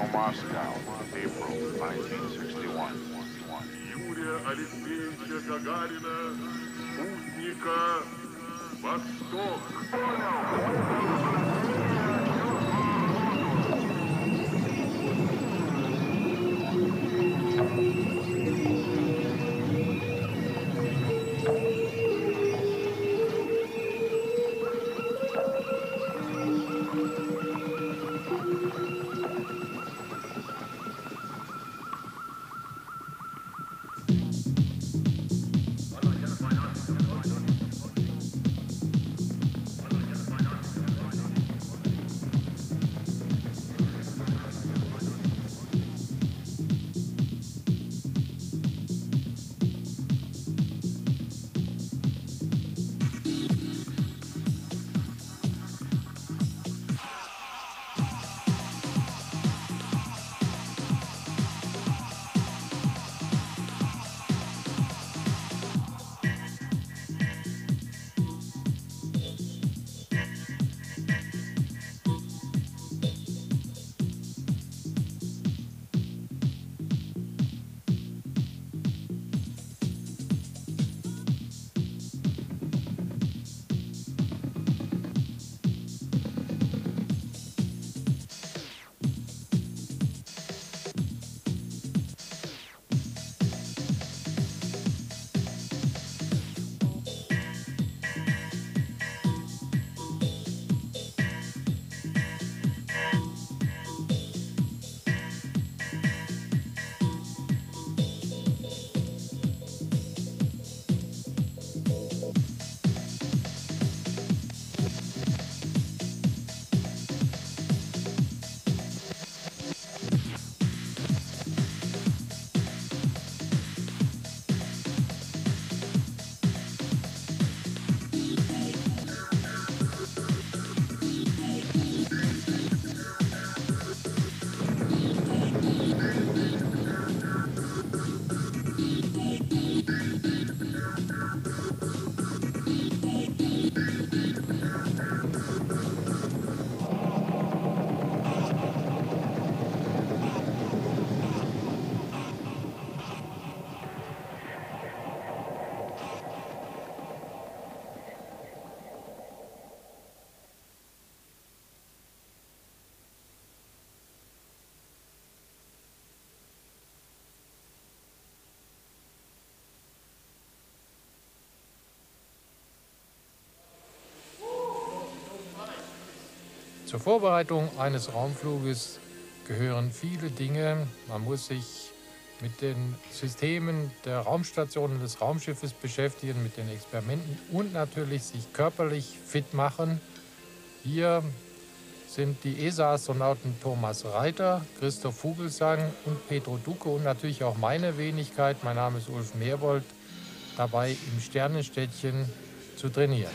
Moscow, April 1961. Юрия Алексеевича Гагарина, спутника «Восток». Zur Vorbereitung eines Raumfluges gehören viele Dinge. Man muss sich mit den Systemen der Raumstation des Raumschiffes beschäftigen, mit den Experimenten und natürlich sich körperlich fit machen. Hier sind die ESA-Astronauten Thomas Reiter, Christoph Vogelsang und Pedro Ducke und natürlich auch meine Wenigkeit, mein Name ist Ulf Meerwold, dabei im Sternenstädtchen zu trainieren.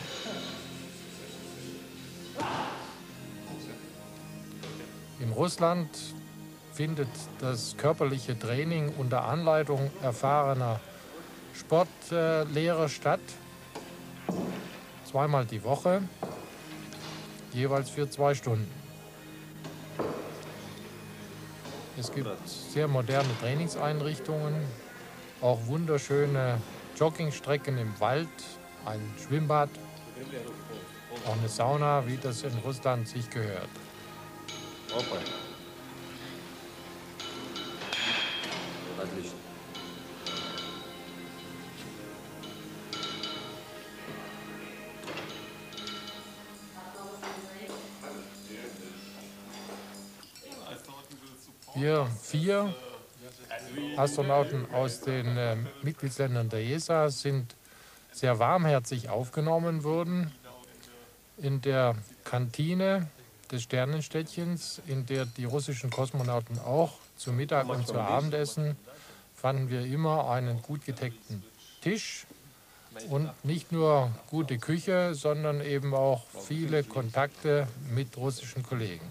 In Russland findet das körperliche Training unter Anleitung erfahrener Sportlehrer statt. Zweimal die Woche, jeweils für 2 Stunden. Es gibt sehr moderne Trainingseinrichtungen, auch wunderschöne Joggingstrecken im Wald, ein Schwimmbad, auch eine Sauna, wie das in Russland sich gehört. Опа. Отлично. Wir 4 Astronauten aus den Mitgliedsländern der ESA sind sehr warmherzig aufgenommen worden in der Kantine des Sternenstädtchens, in der die russischen Kosmonauten auch zu Mittag und zu Abendessen, fanden wir immer einen gut gedeckten Tisch und nicht nur gute Küche, sondern eben auch viele Kontakte mit russischen Kollegen.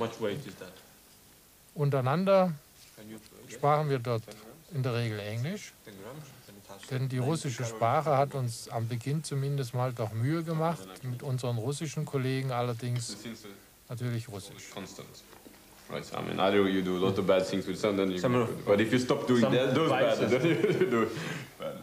Untereinander sprachen wir dort in der Regel Englisch, denn die russische Sprache hat uns am Beginn zumindest mal doch Mühe gemacht, mit unseren russischen Kollegen allerdings natürlich Russisch. Right. So, I mean, either you do a lot of bad things with some, then you. Some But if you stop doing those bad, then you do bad.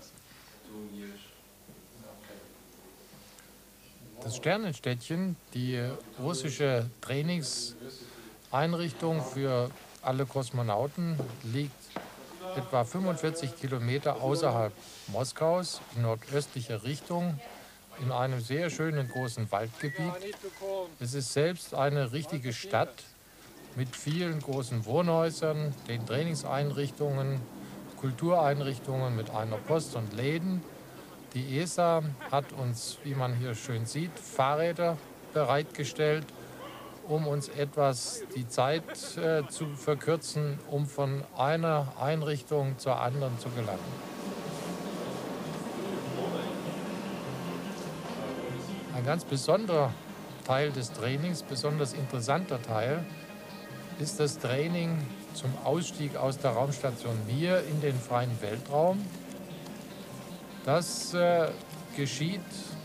Das Sternenstädtchen, die russische Trainingseinrichtung für alle Kosmonauten, liegt etwa 45 Kilometer außerhalb Moskaus in nordöstlicher Richtung in einem sehr schönen großen Waldgebiet. Es ist selbst eine richtige Stadt mit vielen großen Wohnhäusern, den Trainingseinrichtungen, Kultureinrichtungen mit einer Post und Läden. Die ESA hat uns, wie man hier schön sieht, Fahrräder bereitgestellt, um uns etwas die Zeit zu verkürzen, um von einer Einrichtung zur anderen zu gelangen. Ein ganz besonderer Teil des Trainings, besonders interessanter Teil, ist das Training zum Ausstieg aus der Raumstation Mir in den freien Weltraum. Das geschieht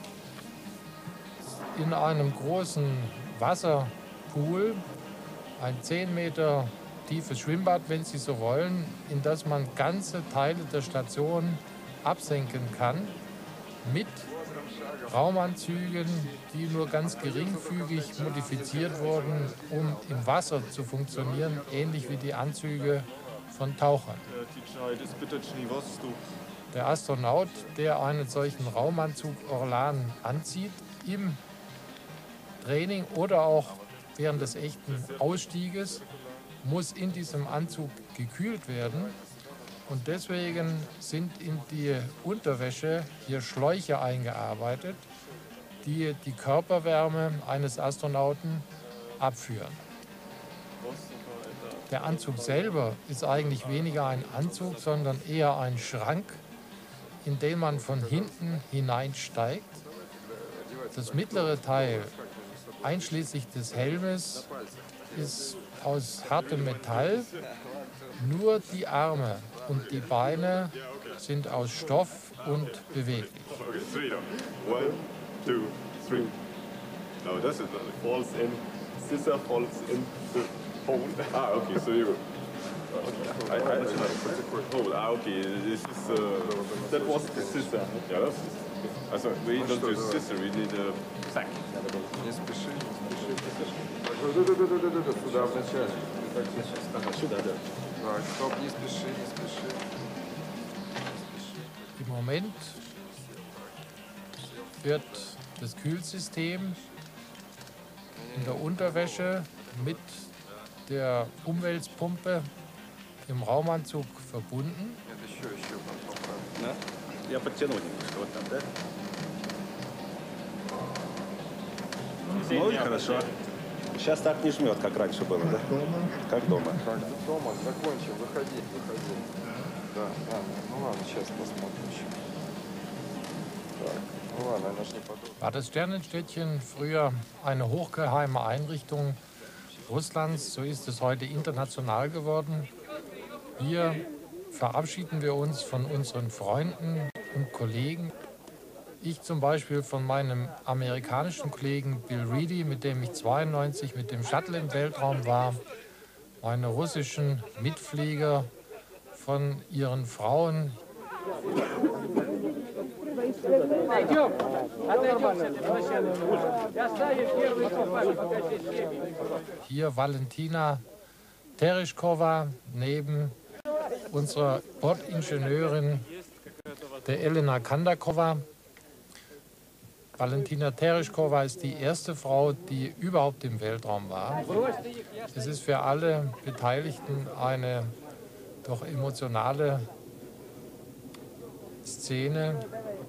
in einem großen Wasserpool, ein 10 Meter tiefes Schwimmbad, wenn Sie so wollen, in das man ganze Teile der Station absenken kann mit Raumanzügen, die nur ganz geringfügig modifiziert wurden, um im Wasser zu funktionieren, ähnlich wie die Anzüge von Tauchern. Der Astronaut, der einen solchen Raumanzug Orlan anzieht, im Training oder auch während des echten Ausstieges, muss in diesem Anzug gekühlt werden. Und deswegen sind in die Unterwäsche hier Schläuche eingearbeitet, die die Körperwärme eines Astronauten abführen. Der Anzug selber ist eigentlich weniger ein Anzug, sondern eher ein Schrank, in den man von hinten hineinsteigt. Das mittlere Teil, einschließlich des Helmes, ist aus hartem Metall. Nur die Arme und die Beine sind aus Stoff und beweglich. Okay, three now. 1, 2, 3. No, das ist falls in. Scissor falls in the hole. Ah, okay, so you. Okay. Hole. Ah, okay. This is. That was the scissor. Ja, das ist. Also, we don't do scissor, we need a sack. Не спеши, не спеши. Да-да-да-да-да, сюда вначале. Ага, сюда, да. Так, стоп, не спеши, не спеши. Im Moment wird das Kühlsystem in der Unterwäsche mit der Umweltpumpe im Raumanzug verbunden. Нет, еще потом. Да? Я подтяну немножко, вот там, да? Ну и хорошо. Сейчас так не жмет, как раньше было, да? Как дома. Так, дома, закончил, выходи, выходи. Да, ну ладно, сейчас посмотрим еще. Так, ну ладно, она ж не подумала. War das Sternenstädtchen früher eine hochgeheime Einrichtung Russlands, so ist es heute international geworden. Hier verabschieden wir uns von unseren Freunden und Kollegen. Ich zum Beispiel von meinem amerikanischen Kollegen Bill Reedy, mit dem ich 92 mit dem Shuttle im Weltraum war. Meine russischen Mitflieger von ihren Frauen. Hier Valentina Tereshkova neben unserer Bordingenieurin der Elena Kandakova. Valentina Tereshkova ist die erste Frau, die überhaupt im Weltraum war. Es ist für alle Beteiligten eine doch emotionale Szene.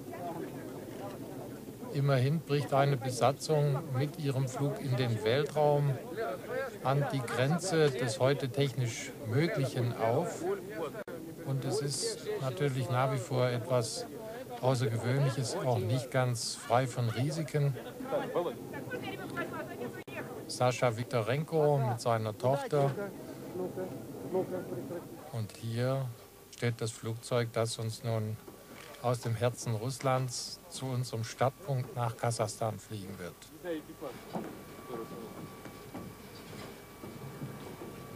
Immerhin bricht eine Besatzung mit ihrem Flug in den Weltraum an die Grenze des heute technisch Möglichen auf. Und es ist natürlich nach wie vor etwas Außergewöhnliches, auch nicht ganz frei von Risiken. Sascha Viktorenko mit seiner Tochter. Und hier steht das Flugzeug, das uns nun aus dem Herzen Russlands zu unserem Startpunkt nach Kasachstan fliegen wird.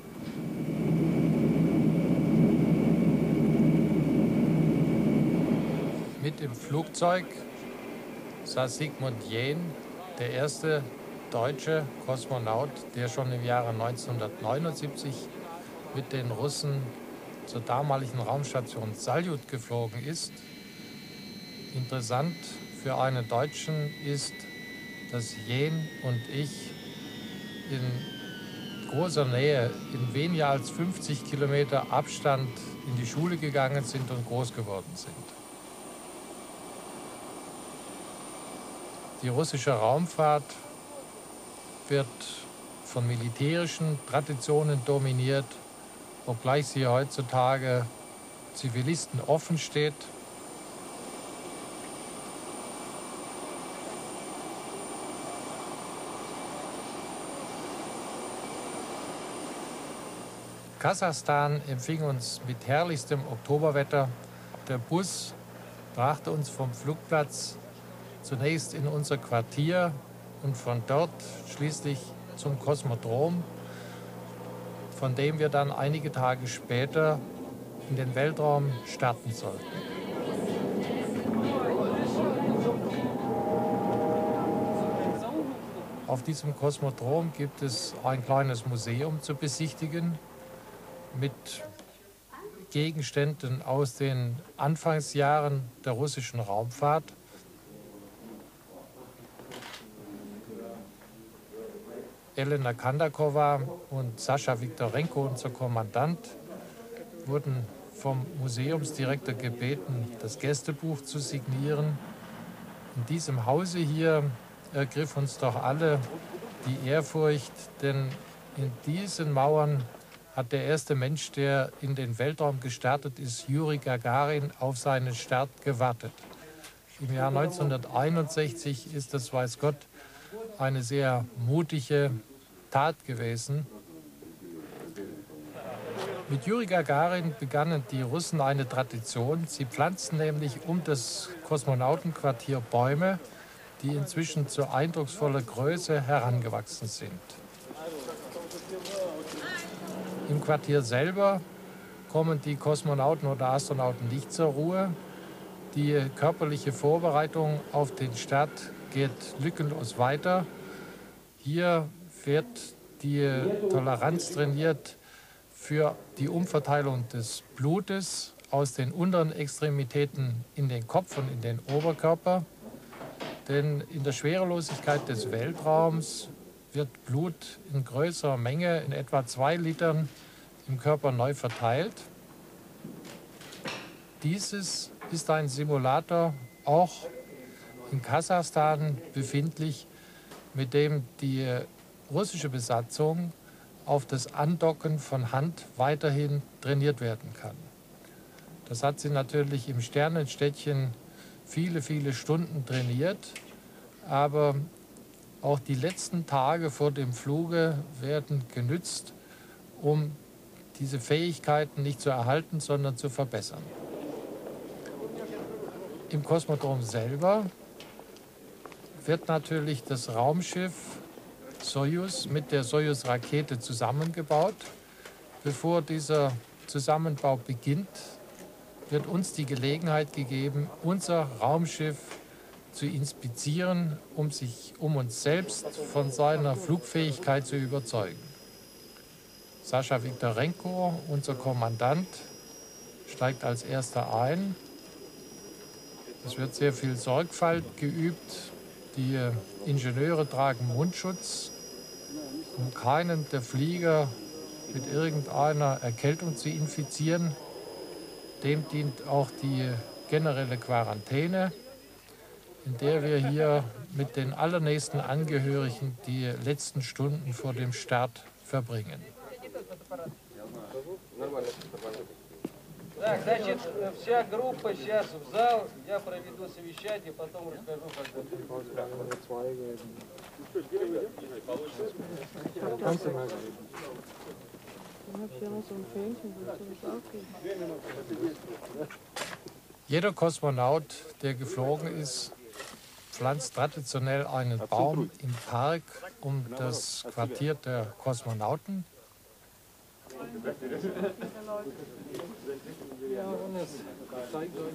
Mit im Flugzeug saß Sigmund Jähn, der erste deutsche Kosmonaut, der schon im Jahre 1979 mit den Russen zur damaligen Raumstation Saljut geflogen ist. Interessant für einen Deutschen ist, dass Jähn und ich in großer Nähe, in weniger als 50 Kilometer Abstand in die Schule gegangen sind und groß geworden sind. Die russische Raumfahrt wird von militärischen Traditionen dominiert, obgleich sie heutzutage Zivilisten offen steht. Kasachstan empfing uns mit herrlichstem Oktoberwetter. Der Bus brachte uns vom Flugplatz zunächst in unser Quartier und von dort schließlich zum Kosmodrom, von dem wir dann einige Tage später in den Weltraum starten sollten. Auf diesem Kosmodrom gibt es ein kleines Museum zu besichtigen mit Gegenständen aus den Anfangsjahren der russischen Raumfahrt. Elena Kandakova und Sascha Viktorenko, unser Kommandant, wurden vom Museumsdirektor gebeten, das Gästebuch zu signieren. In diesem Hause hier ergriff uns doch alle die Ehrfurcht, denn in diesen Mauern hat der erste Mensch, der in den Weltraum gestartet ist, Juri Gagarin, auf seinen Start gewartet. Im Jahr 1961 ist das, weiß Gott, eine sehr mutige Tat gewesen. Mit Juri Gagarin begannen die Russen eine Tradition. Sie pflanzten nämlich um das Kosmonautenquartier Bäume, die inzwischen zu eindrucksvoller Größe herangewachsen sind. Im Quartier selber kommen die Kosmonauten oder Astronauten nicht zur Ruhe. Die körperliche Vorbereitung auf den Start geht lückenlos weiter. Hier wird die Toleranz trainiert für die Umverteilung des Blutes aus den unteren Extremitäten in den Kopf und in den Oberkörper. Denn in der Schwerelosigkeit des Weltraums wird Blut in größerer Menge, in etwa 2 Litern, im Körper neu verteilt. Dieses ist ein Simulator, auch in Kasachstan befindlich, mit dem die russische Besatzung auf das Andocken von Hand weiterhin trainiert werden kann. Das hat sie natürlich im Sternenstädtchen viele, viele Stunden trainiert, aber auch die letzten Tage vor dem Fluge werden genützt, um diese Fähigkeiten nicht zu erhalten, sondern zu verbessern. Im Kosmodrom selber wird natürlich das Raumschiff Sojus mit der Sojus-Rakete zusammengebaut. Bevor dieser Zusammenbau beginnt, wird uns die Gelegenheit gegeben, unser Raumschiff zu inspizieren, um uns selbst von seiner Flugfähigkeit zu überzeugen. Sascha Viktorenko, unser Kommandant, steigt als erster ein. Es wird sehr viel Sorgfalt geübt. Die Ingenieure tragen Mundschutz, um keinen der Flieger mit irgendeiner Erkältung zu infizieren. Dem dient auch die generelle Quarantäne, in der wir hier mit den allernächsten Angehörigen die letzten Stunden vor dem Start verbringen. Так, значит, вся группа сейчас в зал, я проведу совещание, потом расскажу, как Jeder Kosmonaut, der geflogen ist, pflanzt traditionell einen Baum im Park um das Quartier der Kosmonauten. Ja, und es zeigt euch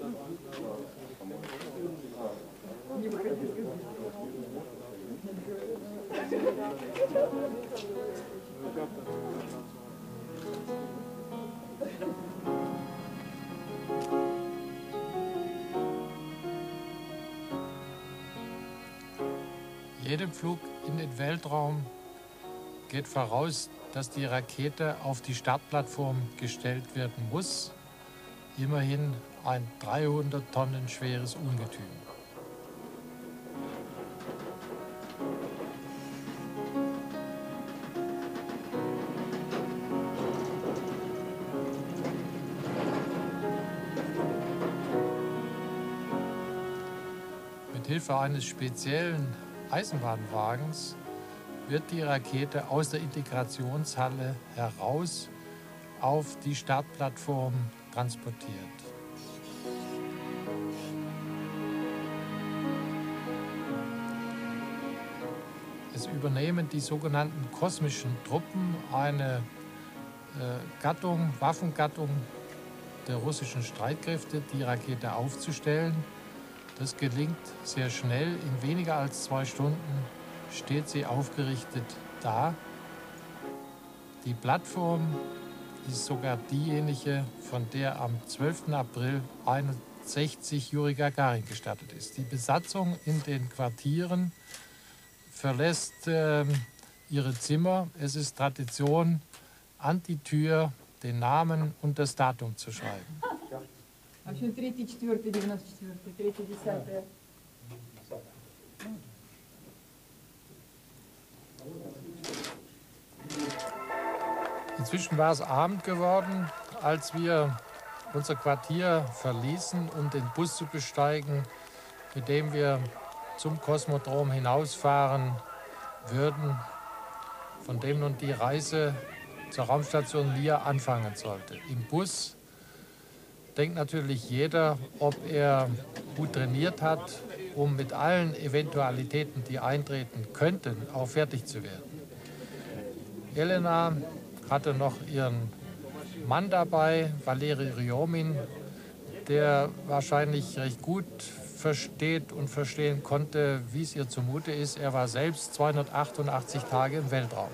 Jedem Flug in den Weltraum geht voraus, dass die Rakete auf die Startplattform gestellt werden muss. Immerhin ein 300 Tonnen schweres Ungetüm. Mit Hilfe eines speziellen Eisenbahnwagens wird die Rakete aus der Integrationshalle heraus auf die Startplattform transportiert. Es übernehmen die sogenannten kosmischen Truppen, eine Waffengattung der russischen Streitkräfte, die Rakete aufzustellen. Das gelingt sehr schnell. In weniger als 2 Stunden steht sie aufgerichtet da. Die Plattform ist sogar diejenige, von der am 12. April 1961 Juri Gagarin gestartet ist. Die Besatzung in den Quartieren verlässt ihre Zimmer. Es ist Tradition, an die Tür den Namen und das Datum zu schreiben. А еще 3-4, 94, 3-10. Inzwischen war es Abend geworden, als wir unser Quartier verließen, um den Bus zu besteigen, mit dem wir zum Kosmodrom hinausfahren würden, von dem nun die Reise zur Raumstation Mir anfangen sollte. Im Bus denkt natürlich jeder, ob er gut trainiert hat, um mit allen Eventualitäten, die eintreten könnten, auch fertig zu werden. Elena hatte noch ihren Mann dabei, Valeri Ryomin, der wahrscheinlich recht gut versteht und verstehen konnte, wie es ihr zumute ist. Er war selbst 288 Tage im Weltraum.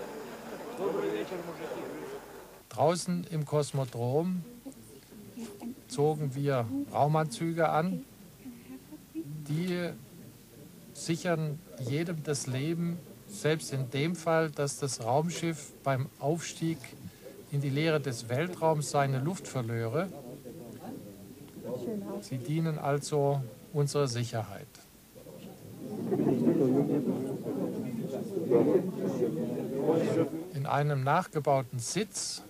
Draußen im Kosmodrom zogen wir Raumanzüge an, die sichern jedem das Leben, selbst in dem Fall, dass das Raumschiff beim Aufstieg in die Leere des Weltraums seine Luft verlöre. Sie dienen also unserer Sicherheit. In einem nachgebauten Sitz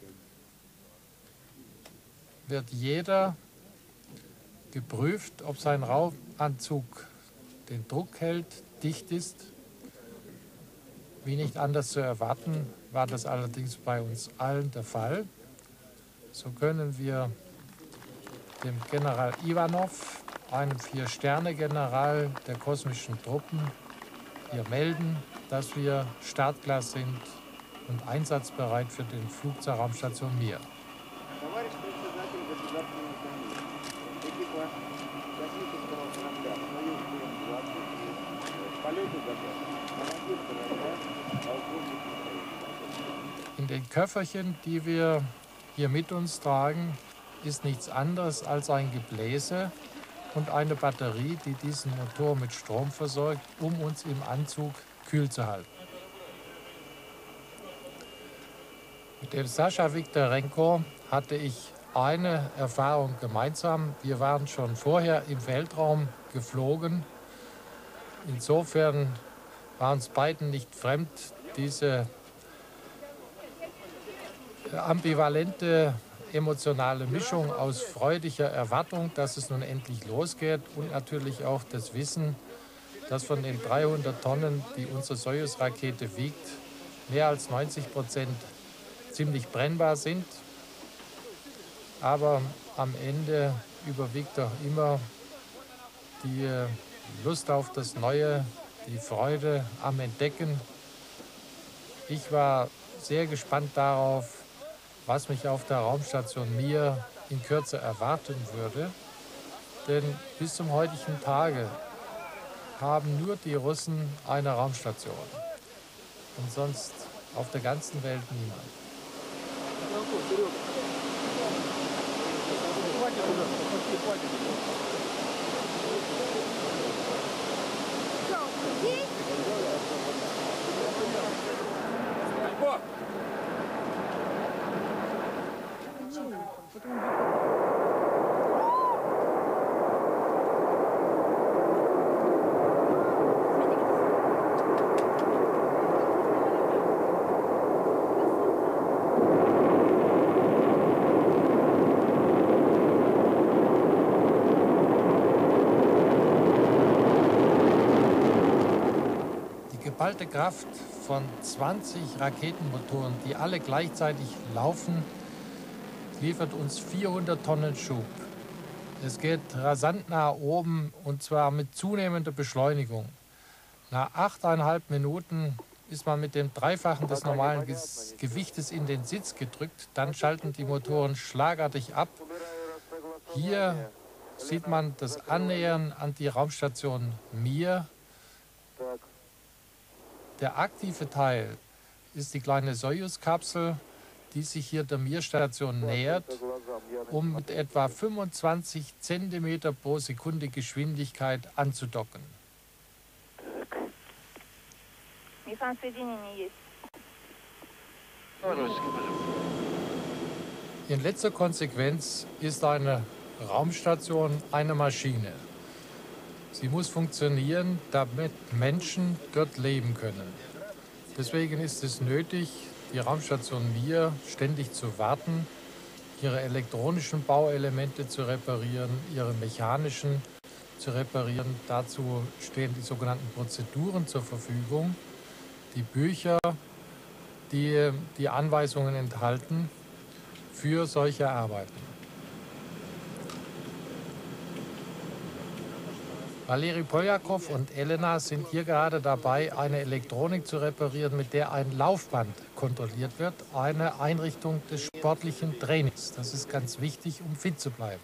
wird jeder geprüft, ob sein Raumanzug den Druck hält, dicht ist. Wie nicht anders zu erwarten, war das allerdings bei uns allen der Fall. So können wir dem General Ivanov, einem 4-Sterne-General der kosmischen Truppen, hier melden, dass wir startklar sind und einsatzbereit für den Flug zur Raumstation Mir. In den Köfferchen, die wir hier mit uns tragen, ist nichts anderes als ein Gebläse und eine Batterie, die diesen Motor mit Strom versorgt, um uns im Anzug kühl zu halten. Mit dem Sascha Viktorenko hatte ich eine Erfahrung gemeinsam. Wir waren schon vorher im Weltraum geflogen. Insofern war uns beiden nicht fremd, diese ambivalente emotionale Mischung aus freudiger Erwartung, dass es nun endlich losgeht, und natürlich auch das Wissen, dass von den 300 Tonnen, die unsere Sojus-Rakete wiegt, mehr als 90% ziemlich brennbar sind. Aber am Ende überwiegt doch immer die Lust auf das Neue, die Freude am Entdecken. Ich war sehr gespannt darauf, was mich auf der Raumstation Mir in Kürze erwarten würde. Denn bis zum heutigen Tage haben nur die Russen eine Raumstation und sonst auf der ganzen Welt niemand. Die geballte Kraft von 20 Raketenmotoren, die alle gleichzeitig laufen, liefert uns 400 Tonnen Schub. Es geht rasant nach oben und zwar mit zunehmender Beschleunigung. Nach 8,5 Minuten ist man mit dem Dreifachen des normalen Gewichtes in den Sitz gedrückt. Dann schalten die Motoren schlagartig ab. Hier sieht man das Annähern an die Raumstation Mir. Der aktive Teil ist die kleine Sojus-Kapsel, die sich hier der Mir-Station nähert, um mit etwa 25 cm pro Sekunde Geschwindigkeit anzudocken. In letzter Konsequenz ist eine Raumstation eine Maschine. Sie muss funktionieren, damit Menschen dort leben können. Deswegen ist es nötig, die Raumstation Mir ständig zu warten, ihre elektronischen Bauelemente zu reparieren, ihre mechanischen zu reparieren. Dazu stehen die sogenannten Prozeduren zur Verfügung, die Bücher, die die Anweisungen enthalten für solche Arbeiten. Valeri Poljakov und Elena sind hier gerade dabei, eine Elektronik zu reparieren, mit der ein Laufband kontrolliert wird, eine Einrichtung des sportlichen Trainings. Das ist ganz wichtig, um fit zu bleiben.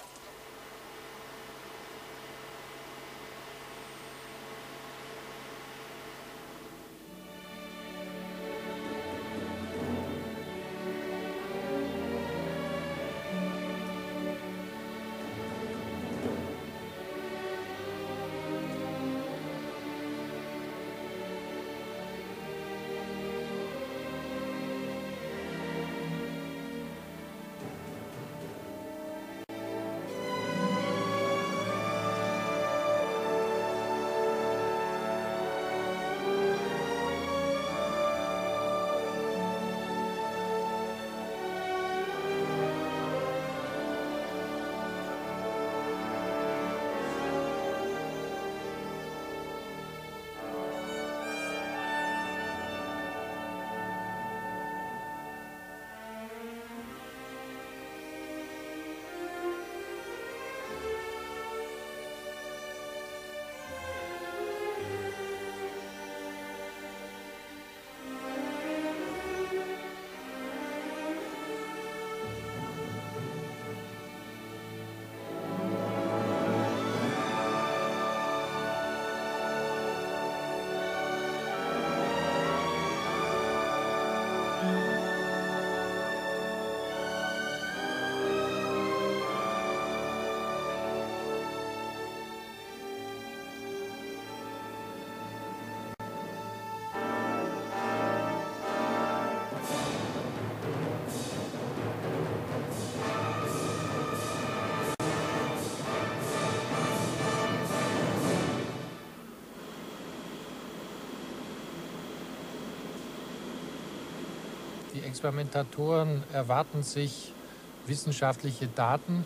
Die Experimentatoren erwarten sich wissenschaftliche Daten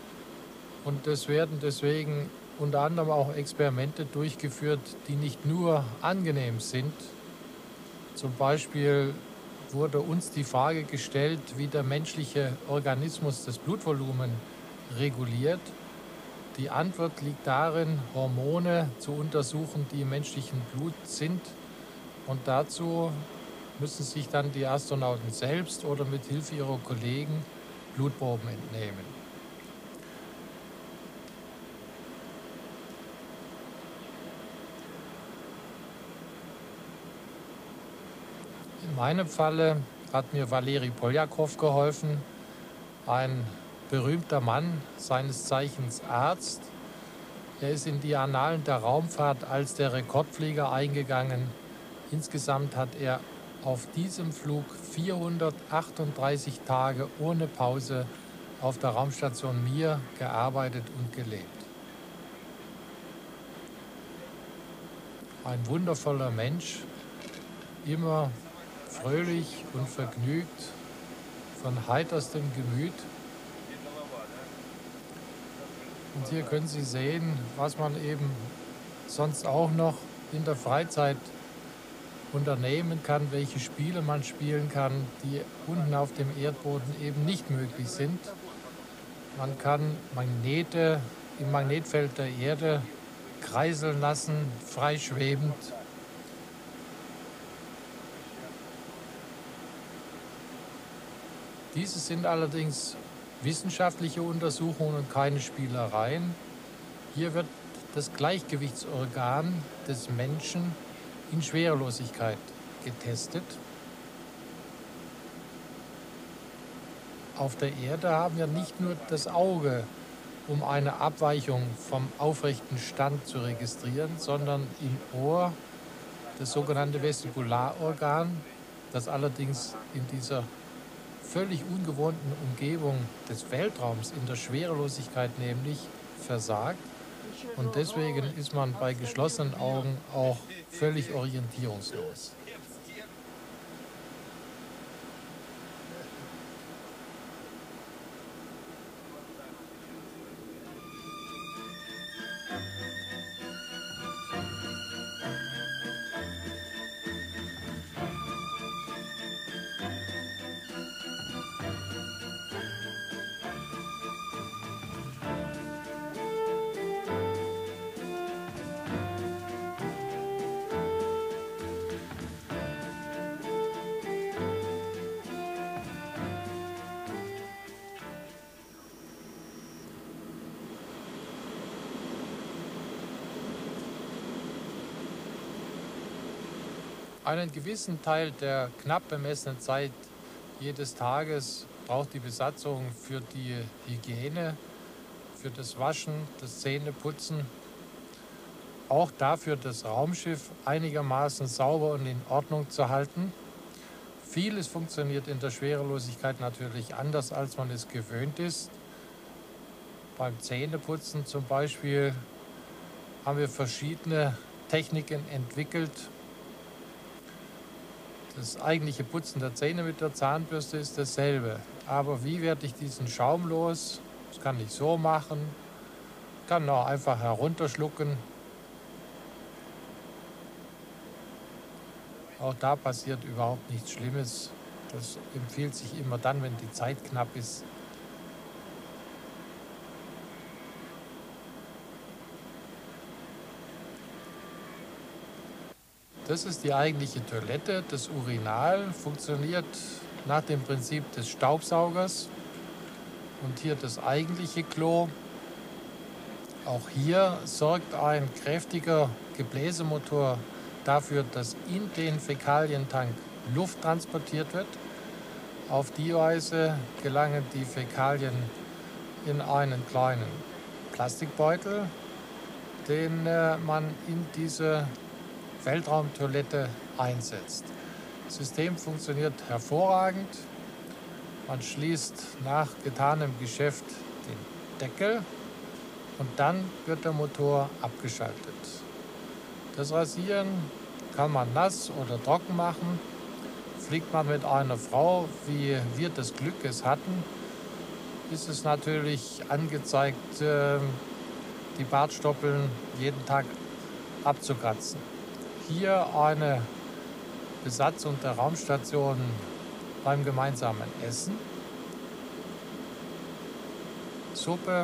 und es werden deswegen unter anderem auch Experimente durchgeführt, die nicht nur angenehm sind. Zum Beispiel wurde uns die Frage gestellt, wie der menschliche Organismus das Blutvolumen reguliert. Die Antwort liegt darin, Hormone zu untersuchen, die im menschlichen Blut sind und dazu müssen sich dann die Astronauten selbst oder mit Hilfe ihrer Kollegen Blutproben entnehmen. In meinem Falle hat mir Valeri Poljakow geholfen, ein berühmter Mann, seines Zeichens Arzt. Er ist in die Annalen der Raumfahrt als der Rekordflieger eingegangen. Insgesamt hat er auf diesem Flug 438 Tage ohne Pause auf der Raumstation Mir gearbeitet und gelebt. Ein wundervoller Mensch, immer fröhlich und vergnügt, von heiterstem Gemüt. Und hier können Sie sehen, was man eben sonst auch noch in der Freizeit unternehmen kann, welche Spiele man spielen kann, die unten auf dem Erdboden eben nicht möglich sind. Man kann Magnete im Magnetfeld der Erde kreiseln lassen, freischwebend. Diese sind allerdings wissenschaftliche Untersuchungen und keine Spielereien. Hier wird das Gleichgewichtsorgan des Menschen in Schwerelosigkeit getestet. Auf der Erde haben wir nicht nur das Auge, um eine Abweichung vom aufrechten Stand zu registrieren, sondern im Ohr das sogenannte Vestibularorgan, das allerdings in dieser völlig ungewohnten Umgebung des Weltraums, in der Schwerelosigkeit nämlich, versagt. Und deswegen ist man bei geschlossenen Augen auch völlig orientierungslos. Einen gewissen Teil der knapp bemessenen Zeit jedes Tages braucht die Besatzung für die Hygiene, für das Waschen, das Zähneputzen, auch dafür, das Raumschiff einigermaßen sauber und in Ordnung zu halten. Vieles funktioniert in der Schwerelosigkeit natürlich anders, als man es gewöhnt ist. Beim Zähneputzen zum Beispiel haben wir verschiedene Techniken entwickelt. Das eigentliche Putzen der Zähne mit der Zahnbürste ist dasselbe. Aber wie werde ich diesen Schaum los? Das kann ich so machen. Ich kann auch einfach herunterschlucken. Auch da passiert überhaupt nichts Schlimmes. Das empfiehlt sich immer dann, wenn die Zeit knapp ist. Das ist die eigentliche Toilette. Das Urinal funktioniert nach dem Prinzip des Staubsaugers. Und hier das eigentliche Klo. Auch hier sorgt ein kräftiger Gebläsemotor dafür, dass in den Fäkalientank Luft transportiert wird. Auf die Weise gelangen die Fäkalien in einen kleinen Plastikbeutel, den man in diese Weltraumtoilette einsetzt. Das System funktioniert hervorragend. Man schließt nach getanem Geschäft den Deckel und dann wird der Motor abgeschaltet. Das Rasieren kann man nass oder trocken machen. Fliegt man mit einer Frau, wie wir das Glück es hatten, ist es natürlich angezeigt, die Bartstoppeln jeden Tag abzukratzen. Hier eine Besatzung der Raumstation beim gemeinsamen Essen. Suppe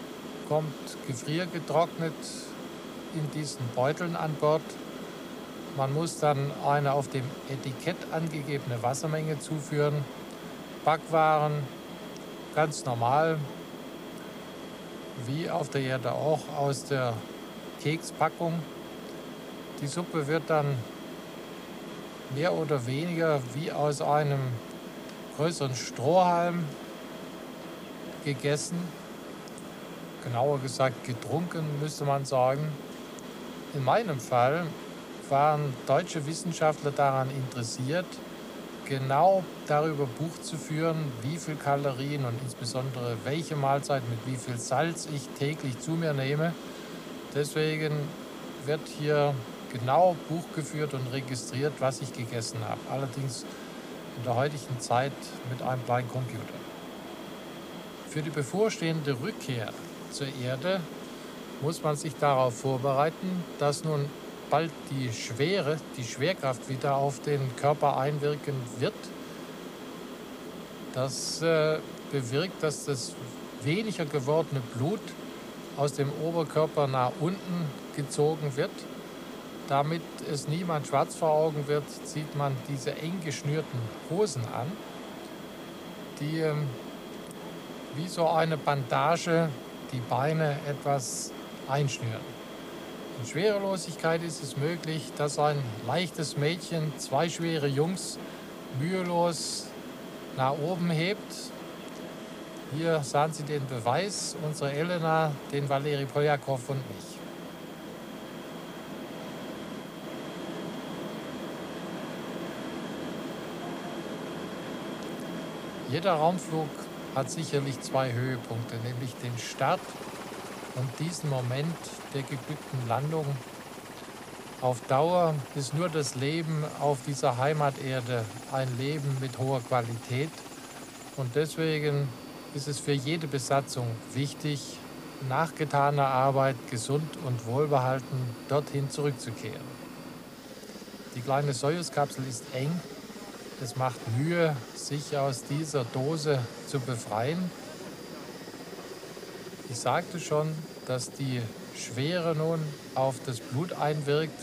kommt gefriergetrocknet in diesen Beuteln an Bord. Man muss dann eine auf dem Etikett angegebene Wassermenge zuführen. Backwaren, ganz normal, wie auf der Erde auch, aus der Kekspackung. Die Suppe wird dann mehr oder weniger wie aus einem größeren Strohhalm gegessen. Genauer gesagt getrunken, müsste man sagen. In meinem Fall waren deutsche Wissenschaftler daran interessiert, genau darüber Buch zu führen, wie viel Kalorien und insbesondere welche Mahlzeit mit wie viel Salz ich täglich zu mir nehme. Deswegen wird hier genau Buch geführt und registriert, was ich gegessen habe. Allerdings in der heutigen Zeit mit einem kleinen Computer. Für die bevorstehende Rückkehr zur Erde muss man sich darauf vorbereiten, dass nun bald die Schwerkraft wieder auf den Körper einwirken wird. Das bewirkt, dass das weniger gewordene Blut aus dem Oberkörper nach unten gezogen wird. Damit es niemand schwarz vor Augen wird, zieht man diese eng geschnürten Hosen an, die wie so eine Bandage die Beine etwas einschnüren. In Schwerelosigkeit ist es möglich, dass ein leichtes Mädchen 2 schwere Jungs mühelos nach oben hebt. Hier sahen Sie den Beweis, unsere Elena, den Valeri Poljakov und mich. Jeder Raumflug hat sicherlich 2 Höhepunkte, nämlich den Start und diesen Moment der geglückten Landung. Auf Dauer ist nur das Leben auf dieser Heimaterde ein Leben mit hoher Qualität. Und deswegen ist es für jede Besatzung wichtig, nach getaner Arbeit gesund und wohlbehalten dorthin zurückzukehren. Die kleine Sojus-Kapsel ist eng. Es macht Mühe, sich aus dieser Dose zu befreien. Ich sagte schon, dass die Schwere nun auf das Blut einwirkt,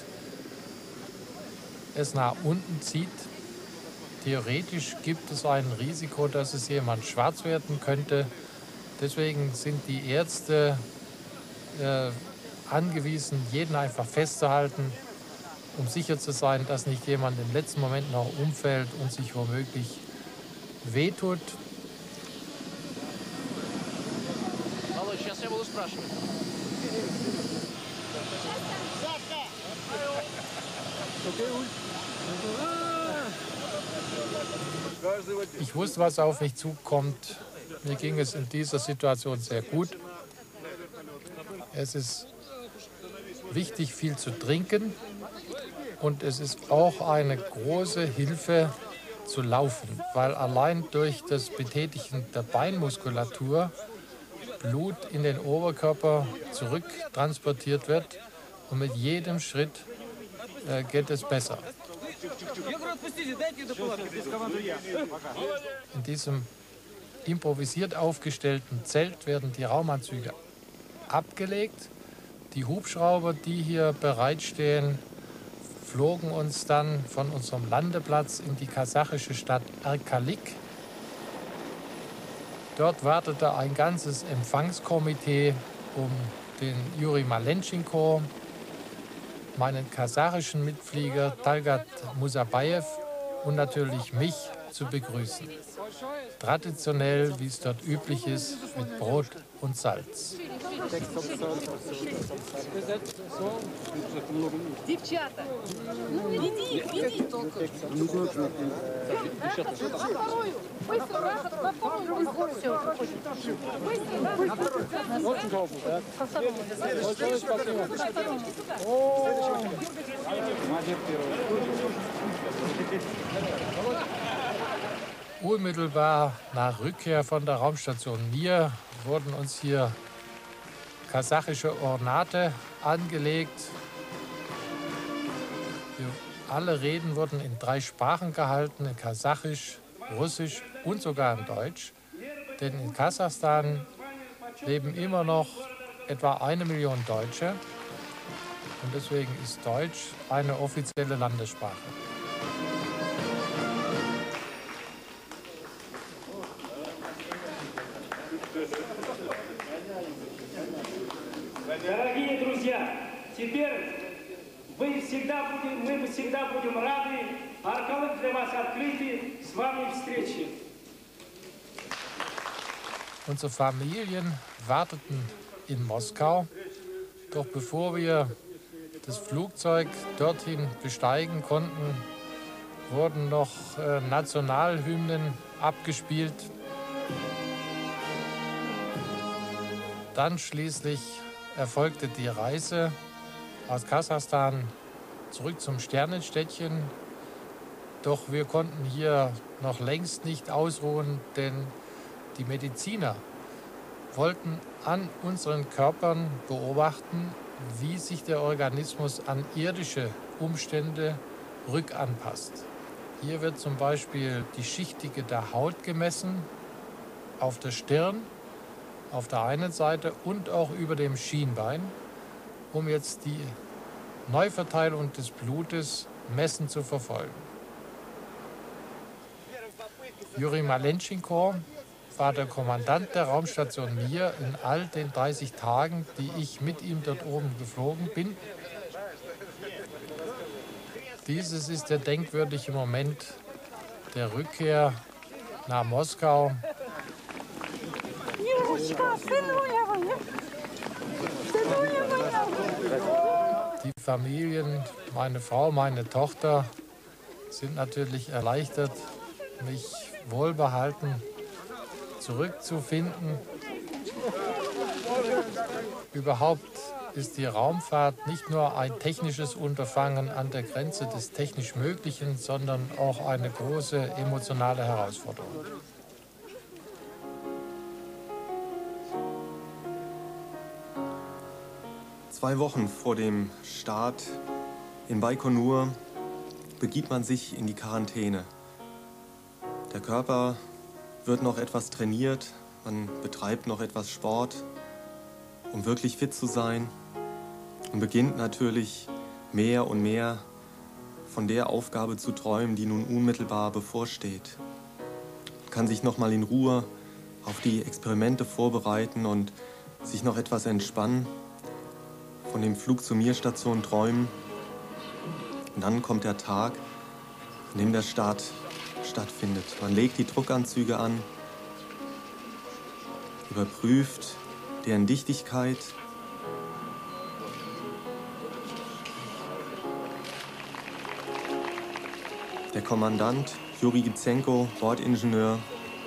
es nach unten zieht. Theoretisch gibt es ein Risiko, dass es jemand schwarz werden könnte. Deswegen sind die Ärzte angewiesen, jeden einfach festzuhalten, um sicher zu sein, dass nicht jemand im letzten Moment noch umfällt und sich womöglich wehtut. Ich wusste, was auf mich zukommt. Mir ging es in dieser Situation sehr gut. Es ist wichtig, viel zu trinken. Und es ist auch eine große Hilfe zu laufen, weil allein durch das Betätigen der Beinmuskulatur Blut in den Oberkörper zurücktransportiert wird und mit jedem Schritt geht es besser. In diesem improvisiert aufgestellten Zelt werden die Raumanzüge abgelegt. Die Hubschrauber, die hier bereitstehen, flogen uns dann von unserem Landeplatz in die kasachische Stadt Arkalik. Dort wartete ein ganzes Empfangskomitee um den Juri Malenchenko, meinen kasachischen Mitflieger Talgat Musabayev und natürlich mich zu begrüßen. Traditionell, wie es dort üblich ist, mit Brot und Salz. Девчата, иди только. Быстро, Unmittelbar nach Rückkehr von der Raumstation Mir wurden uns hier kasachische Ornate angelegt. Alle Reden wurden in 3 Sprachen gehalten, in Kasachisch, Russisch und sogar in Deutsch. Denn in Kasachstan leben immer noch etwa 1 Million Deutsche. und deswegen ist Deutsch eine offizielle Landessprache. Дорогие друзья, теперь мы всегда будем рады, Аркалык для вас открыты, с вами встречи. Unsere Familien warteten in Moskau, doch bevor wir das Flugzeug dorthin besteigen konnten, wurden noch Nationalhymnen abgespielt. Dann schließlich erfolgte die Reise aus Kasachstan zurück zum Sternenstädtchen. Doch wir konnten hier noch längst nicht ausruhen, denn die Mediziner wollten an unseren Körpern beobachten, wie sich der Organismus an irdische Umstände rückanpasst. Hier wird zum Beispiel die Schichtdicke der Haut gemessen, auf der Stirn, auf der einen Seite und auch über dem Schienbein, um jetzt die Neuverteilung des Blutes messen zu verfolgen. Juri Malenchenko war der Kommandant der Raumstation Mir in all den 30 Tagen, die ich mit ihm dort oben geflogen bin. Dieses ist der denkwürdige Moment der Rückkehr nach Moskau. Die Familien, meine Frau, meine Tochter, sind natürlich erleichtert, mich wohlbehalten zurückzufinden. Überhaupt ist die Raumfahrt nicht nur ein technisches Unterfangen an der Grenze des technisch Möglichen, sondern auch eine große emotionale Herausforderung. Zwei Wochen vor dem Start in Baikonur begibt man sich in die Quarantäne. Der Körper wird noch etwas trainiert, man betreibt noch etwas Sport, um wirklich fit zu sein und beginnt natürlich mehr und mehr von der Aufgabe zu träumen, die nun unmittelbar bevorsteht. Man kann sich noch mal in Ruhe auf die Experimente vorbereiten und sich noch etwas entspannen, von dem Flug zur Mir-Station träumen. Und dann kommt der Tag, an dem der Start stattfindet. Man legt die Druckanzüge an, überprüft deren Dichtigkeit, der Kommandant Juri Gizenko, Bordingenieur,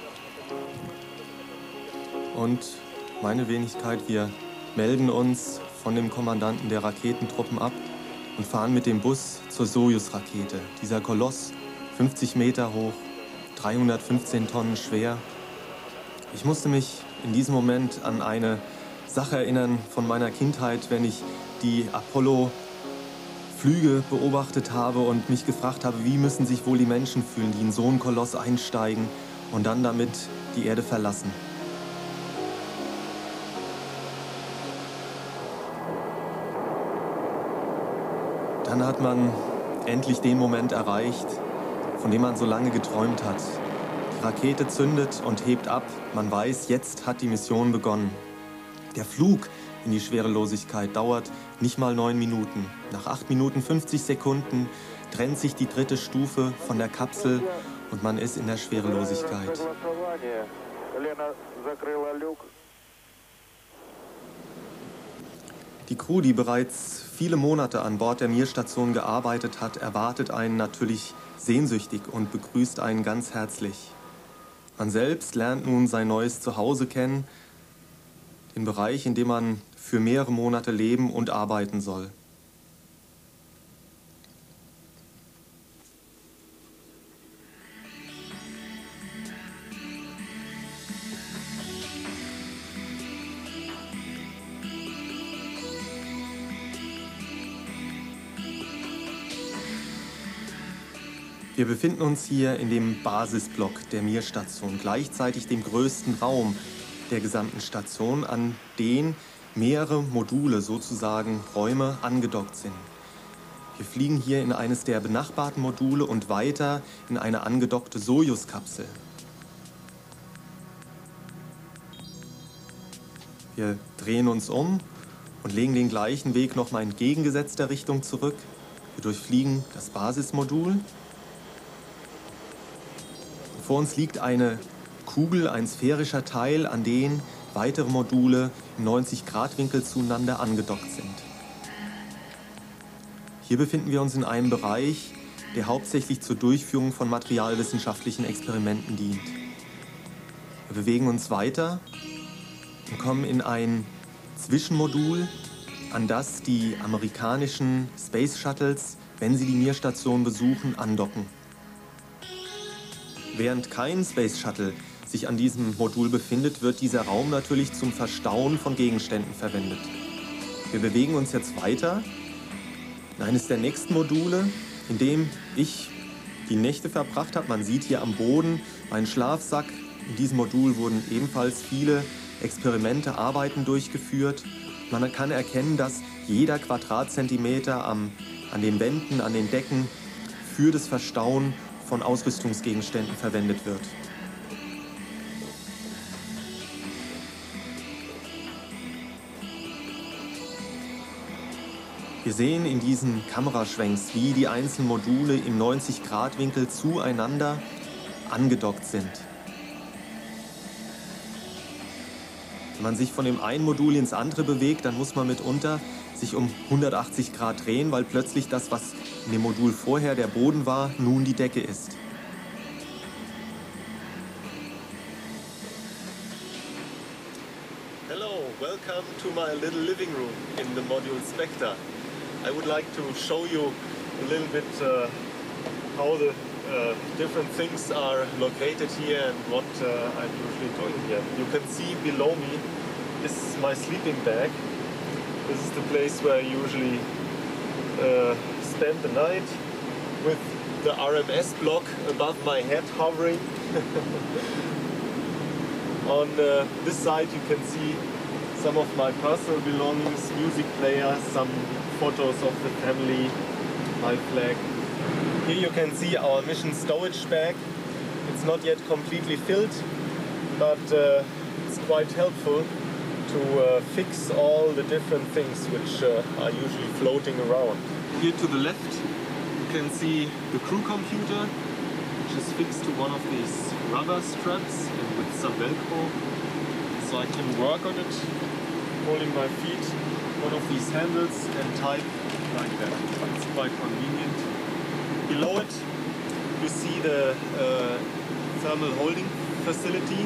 und meine Wenigkeit, wir melden uns von dem Kommandanten der Raketentruppen ab und fahren mit dem Bus zur Sojus-Rakete. Dieser Koloss, 50 Meter hoch, 315 Tonnen schwer. Ich musste mich in diesem Moment an eine Sache erinnern von meiner Kindheit, wenn ich die Apollo-Flüge beobachtet habe und mich gefragt habe, wie müssen sich wohl die Menschen fühlen, die in so einen Koloss einsteigen und dann damit die Erde verlassen. Dann hat man endlich den Moment erreicht, von dem man so lange geträumt hat. Die Rakete zündet und hebt ab. Man weiß, jetzt hat die Mission begonnen. Der Flug in die Schwerelosigkeit dauert nicht mal 9 Minuten. Nach 8 Minuten 50 Sekunden trennt sich die dritte Stufe von der Kapsel und man ist in der Schwerelosigkeit. Die Crew, die bereits viele Monate an Bord der Mir-Station gearbeitet hat, erwartet einen natürlich sehnsüchtig und begrüßt einen ganz herzlich. Man selbst lernt nun sein neues Zuhause kennen, den Bereich, in dem man für mehrere Monate leben und arbeiten soll. Wir befinden uns hier in dem Basisblock der Mir-Station, gleichzeitig dem größten Raum der gesamten Station, an den mehrere Module, sozusagen Räume, angedockt sind. Wir fliegen hier in eines der benachbarten Module und weiter in eine angedockte Sojus-Kapsel. Wir drehen uns um und legen den gleichen Weg nochmal in entgegengesetzter Richtung zurück. Wir durchfliegen das Basismodul. Vor uns liegt eine Kugel, ein sphärischer Teil, an den weitere Module im 90-Grad-Winkel zueinander angedockt sind. Hier befinden wir uns in einem Bereich, der hauptsächlich zur Durchführung von materialwissenschaftlichen Experimenten dient. Wir bewegen uns weiter und kommen in ein Zwischenmodul, an das die amerikanischen Space Shuttles, wenn sie die Mir-Station besuchen, andocken. Während kein Space Shuttle sich an diesem Modul befindet, wird dieser Raum natürlich zum Verstauen von Gegenständen verwendet. Wir bewegen uns jetzt weiter in eines der nächsten Module, in dem ich die Nächte verbracht habe. Man sieht hier am Boden meinen Schlafsack. In diesem Modul wurden ebenfalls viele Experimente, Arbeiten durchgeführt. Man kann erkennen, dass jeder Quadratzentimeter an den Wänden, an den Decken für das Verstauen von Ausrüstungsgegenständen verwendet wird. Wir sehen in diesen Kameraschwenks, wie die einzelnen Module im 90-Grad-Winkel zueinander angedockt sind. Wenn man sich von dem einen Modul ins andere bewegt, dann muss man mitunter sich um 180 Grad drehen, weil plötzlich das, was in dem Modul vorher der Boden war, nun die Decke ist. Hello, welcome to my little living room in the module Spectre. I would like to show you a little bit how the different things are located here and what I'm usually doing here. You can see below me, this is my sleeping bag. This is the place where I usually spend the night with the RMS block above my head hovering. On this side you can see some of my personal belongings, music player, some photos of the family, my flag. Here you can see our mission stowage bag. It's not yet completely filled, but it's quite helpful to fix all the different things which are usually floating around. Here to the left you can see the crew computer, which is fixed to one of these rubber straps and with some Velcro, so I can work on it, holding my feet one of these handles and type like that. It's quite convenient. Below it you see the thermal holding facility,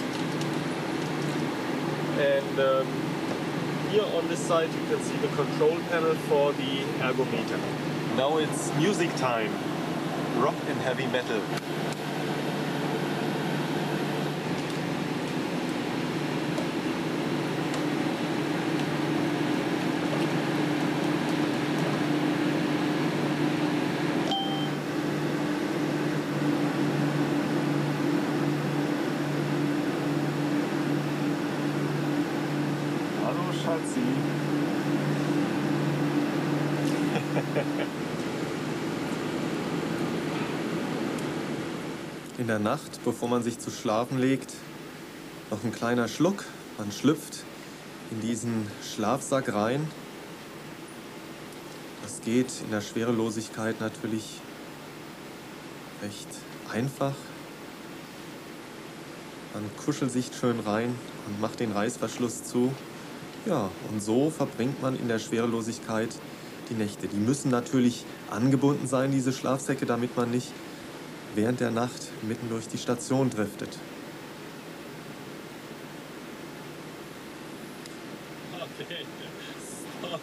and here on this side you can see the control panel for the ergometer. Now it's music time, rock and heavy metal. In der Nacht, bevor man sich zu schlafen legt, noch ein kleiner Schluck. Man schlüpft in diesen Schlafsack rein. Das geht in der Schwerelosigkeit natürlich recht einfach. Man kuschelt sich schön rein und macht den Reißverschluss zu. Ja, und so verbringt man in der Schwerelosigkeit die Nächte. Die müssen natürlich angebunden sein, diese Schlafsäcke, damit man nicht während der Nacht mitten durch die Station driftet. Okay. Stop.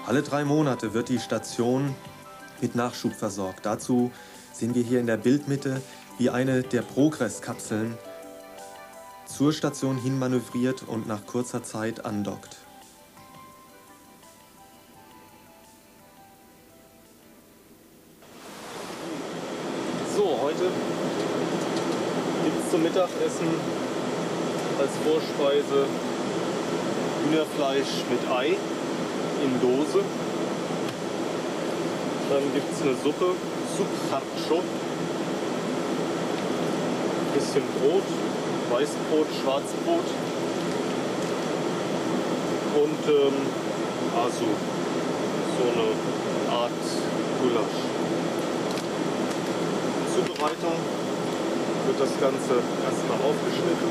Alle 3 Monate wird die Station mit Nachschub versorgt. Dazu sehen wir hier in der Bildmitte, wie eine der Progress-Kapseln zur Station hin manövriert und nach kurzer Zeit andockt. So, heute gibt es zum Mittagessen als Vorspeise Hühnerfleisch mit Ei in Dose. Dann gibt es eine Suppe, Suppacho, bisschen Brot, Weißbrot, Schwarzbrot und Asu, so eine Art Gulasch. Zubereitung wird das Ganze erstmal aufgeschnitten.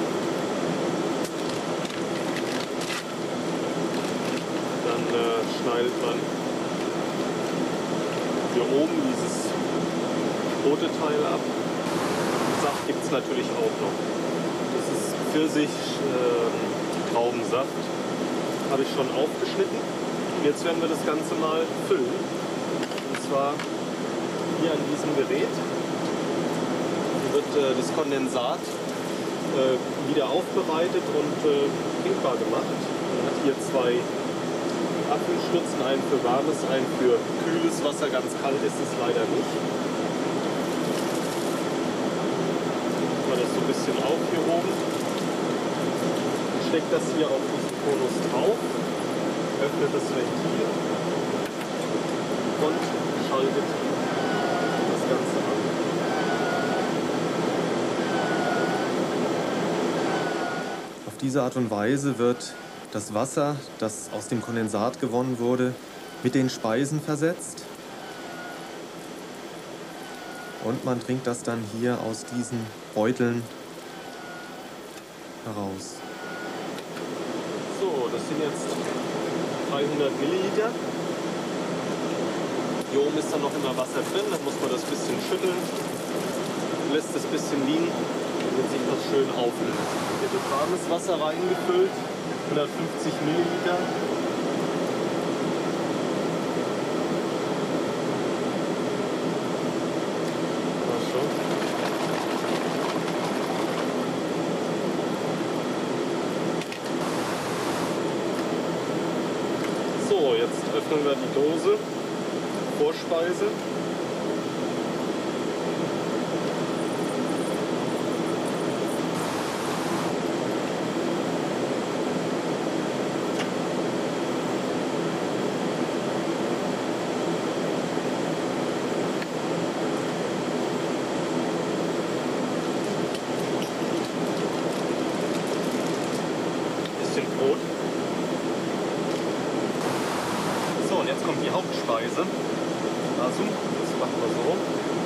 Dann schneidet man hier oben dieses rote Teil ab. Saft gibt es natürlich auch noch. Das ist Pfirsich-Traubensaft. Habe ich schon aufgeschnitten. Jetzt werden wir das Ganze mal füllen. Und zwar hier an diesem Gerät. Wird das Kondensat wieder aufbereitet und trinkbar gemacht. Man hat hier 2 Abfüllstutzen, einen für warmes, einen für kühles Wasser. Ganz kalt ist es leider nicht. Nehmen wir das so ein bisschen auf hier oben. Steckt das hier auf diesen Konus drauf, öffnet das Ventil und schaltet das Ganze an. Auf diese Art und Weise wird das Wasser, das aus dem Kondensat gewonnen wurde, mit den Speisen versetzt. Und man trinkt das dann hier aus diesen Beuteln heraus. So, das sind jetzt 300 Milliliter. Hier oben ist dann noch immer Wasser drin, dann muss man das ein bisschen schütteln, lässt es ein bisschen liegen, damit sich das schön auflöst. Hier wird warmes Wasser reingefüllt, 150 Milliliter. So, jetzt öffnen wir die Dose. Vorspeise. Bisschen Brot. So, und jetzt kommt die Hauptspeise. Also, das machen wir so.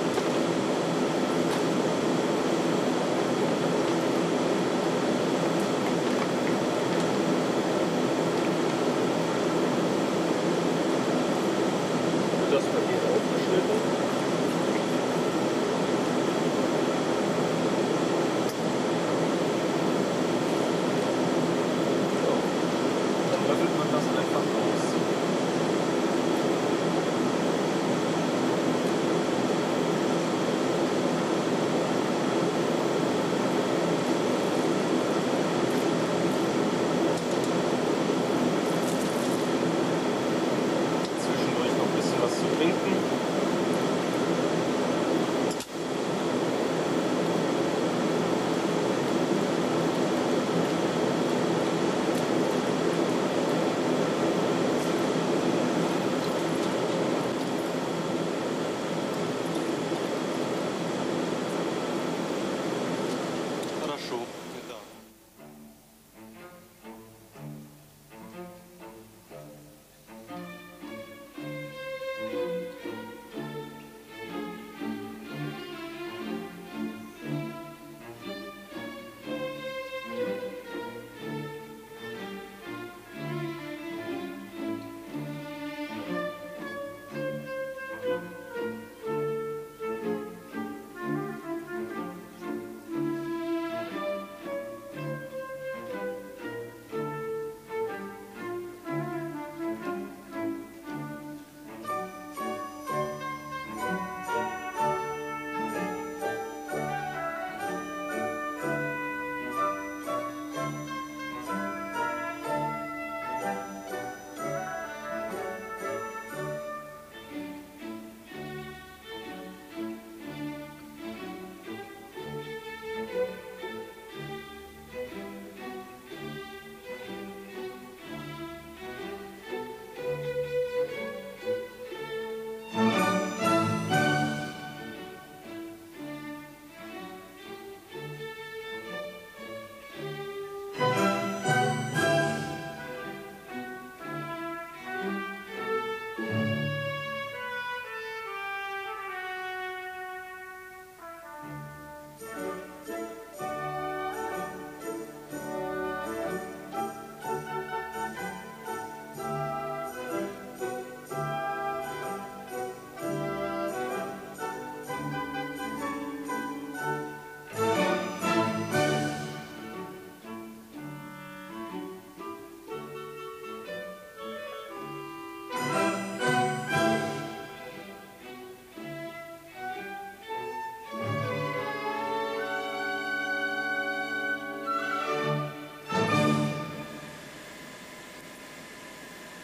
Das Paket aufgeschnitten. So. Dann löffelt man das einfach aus.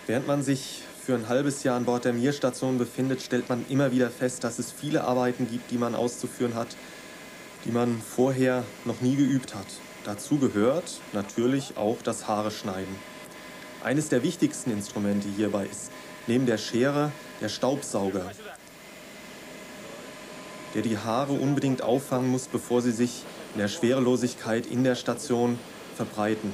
Während man sich für ein halbes Jahr an Bord der Mir-Station befindet, stellt man immer wieder fest, dass es viele Arbeiten gibt, die man auszuführen hat, die man vorher noch nie geübt hat. Dazu gehört natürlich auch das Haare schneiden. Eines der wichtigsten Instrumente hierbei ist neben der Schere der Staubsauger, der die Haare unbedingt auffangen muss, bevor sie sich in der Schwerelosigkeit in der Station verbreiten.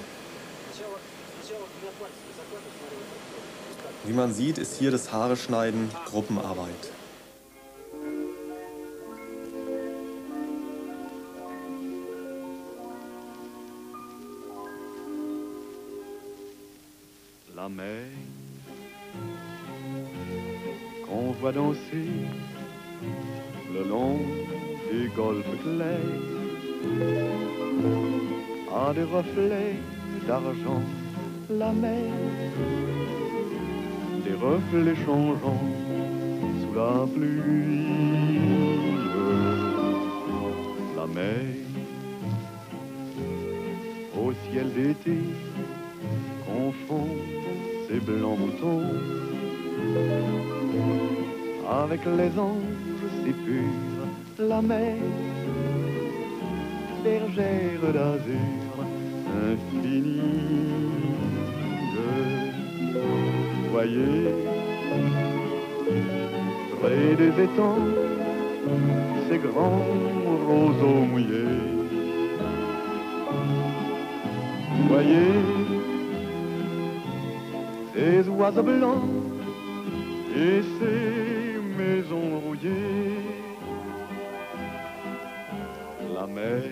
Wie man sieht, ist hier das Haareschneiden Gruppenarbeit. La mer qu'on voit danser le long des golfes clairs a des reflets d'argent. La mer, des reflets changeants sous la pluie. La mer au ciel d'été confond ces blancs moutons avec les anges si purs. La mer, bergère d'azur infinie. Voyez, près des étangs, ces grands roseaux mouillés. Voyez, ces oiseaux blancs et ces maisons rouillées. La mer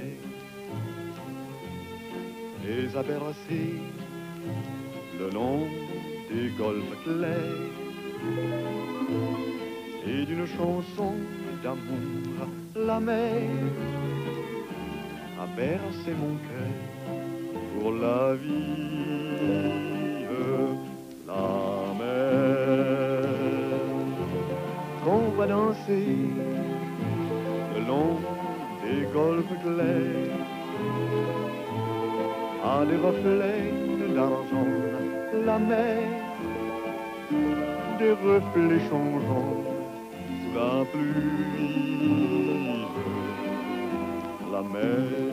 les a bercés le long des golfes clairs et d'une chanson d'amour. La mer a bercé mon cœur pour la vie. La mer qu'on voit danser le long des golfes clairs a des reflets d'argent. La mer, des reflets changeants sous la pluie. La mer,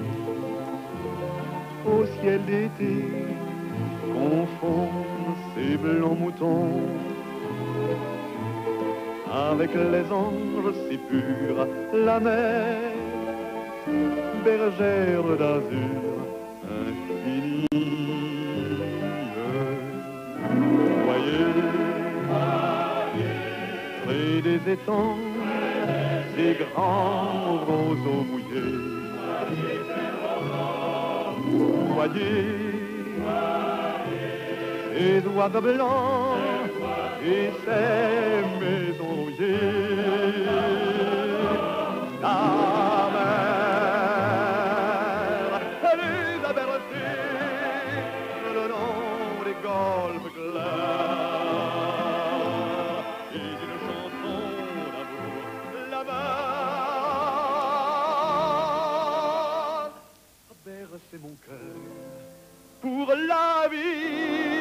au ciel d'été, confond ces blancs moutons avec les anges si purs. La mer, bergère d'azur infinie. Près des étangs, des grands roseaux mouillés. Voyez, ces oiseaux blancs et ces maisons rouillées. La mer, elle les a bercés le long des golfes clairs. C'est mon cœur pour la vie.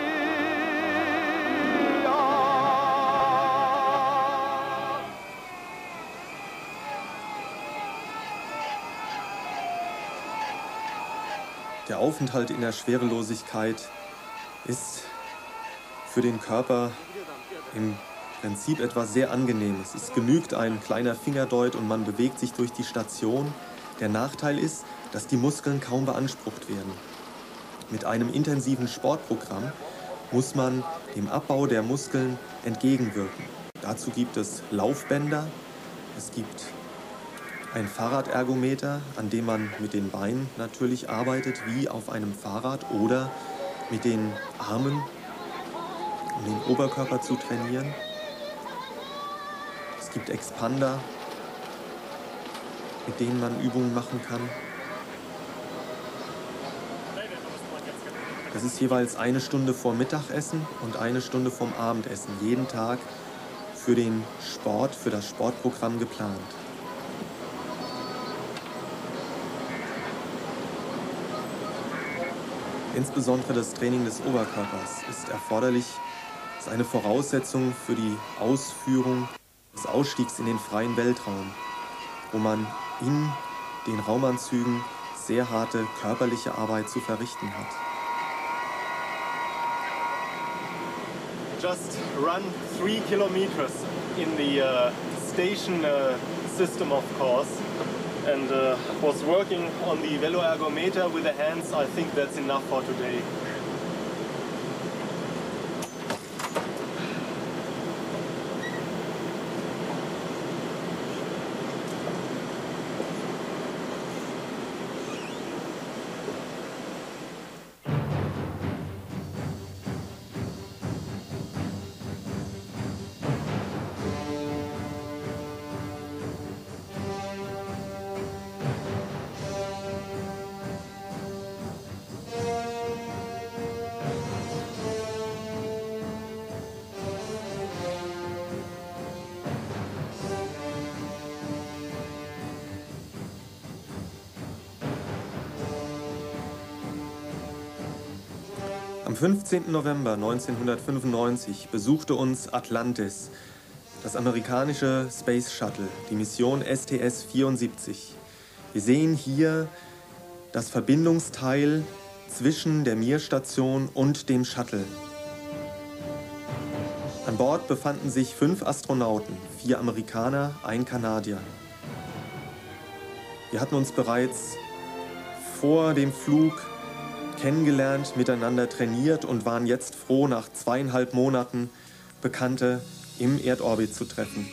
Der Aufenthalt in der Schwerelosigkeit ist für den Körper im Prinzip etwas sehr Angenehmes. Es genügt ein kleiner Fingerdeut und man bewegt sich durch die Station. Der Nachteil ist, dass die Muskeln kaum beansprucht werden. Mit einem intensiven Sportprogramm muss man dem Abbau der Muskeln entgegenwirken. Dazu gibt es Laufbänder, es gibt ein Fahrradergometer, an dem man mit den Beinen natürlich arbeitet, wie auf einem Fahrrad, oder mit den Armen, um den Oberkörper zu trainieren. Es gibt Expander, mit denen man Übungen machen kann. Das ist jeweils 1 Stunde vor Mittagessen und 1 Stunde vorm Abendessen, jeden Tag für den Sport, für das Sportprogramm geplant. insbesondere das Training des Oberkörpers, ist erforderlich, ist eine Voraussetzung für die Ausführung des Ausstiegs in den freien Weltraum, wo man in den Raumanzügen sehr harte körperliche Arbeit zu verrichten hat. Just run 3 kilometers in the station system, of course, and was working on the veloergometer with the hands. I think that's enough for today. Am 15. November 1995 besuchte uns Atlantis, das amerikanische Space Shuttle, die Mission STS-74. Wir sehen hier das Verbindungsteil zwischen der Mir-Station und dem Shuttle. An Bord befanden sich 5 Astronauten, 4 Amerikaner, 1 Kanadier. Wir hatten uns bereits vor dem Flug kennengelernt, miteinander trainiert und waren jetzt froh, nach 2,5 Monaten Bekannte im Erdorbit zu treffen.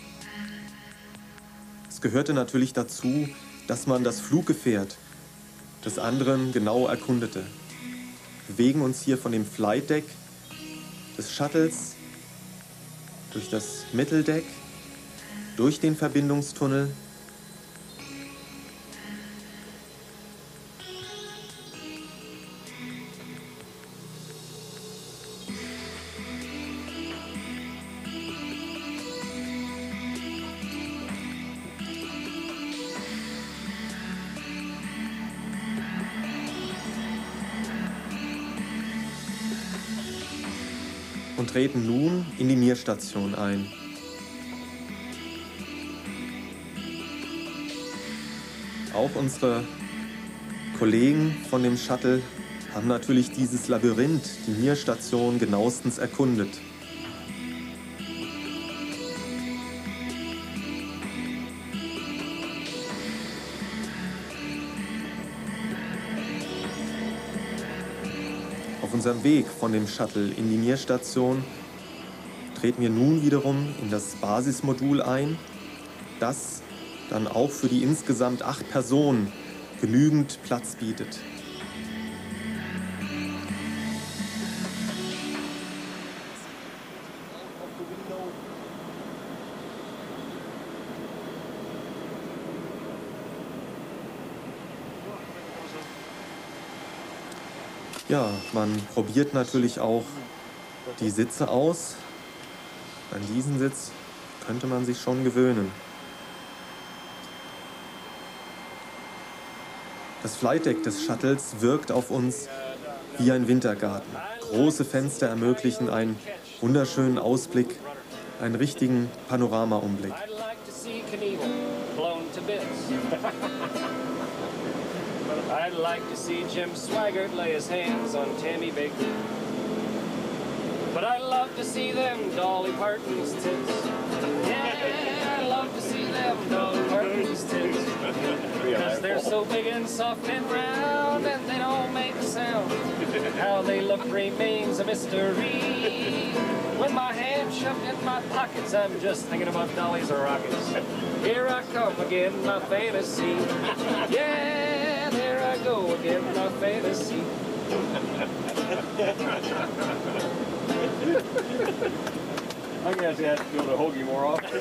Es gehörte natürlich dazu, dass man das Fluggefährt des anderen genau erkundete. Wir bewegen uns hier von dem Flight Deck des Shuttles durch das Mitteldeck, durch den Verbindungstunnel und treten nun in die Mir-Station ein. Auch unsere Kollegen von dem Shuttle haben natürlich dieses Labyrinth, die Mir-Station, genauestens erkundet. Auf unserem Weg von dem Shuttle in die Mir-Station treten wir nun wiederum in das Basismodul ein, das dann auch für die insgesamt 8 Personen genügend Platz bietet. Ja, man probiert natürlich auch die Sitze aus. An diesen Sitz könnte man sich schon gewöhnen. Das Flightdeck des Shuttles wirkt auf uns wie ein Wintergarten. Große Fenster ermöglichen einen wunderschönen Ausblick, einen richtigen Panoramaumblick. I'd like to see Jim Swaggart lay his hands on Tammy Baker. But I love to see them Dolly Parton's tits. Yeah, I love to see them Dolly Parton's tits. Because they're so big and soft and round and they don't make a sound. How they look remains a mystery. With my hand shoved in my pockets, I'm just thinking about Dolly's rockets. Here I come again, my fantasy. Yeah, there I go again, my fantasy. I'm gonna have to go to Hoagie more often.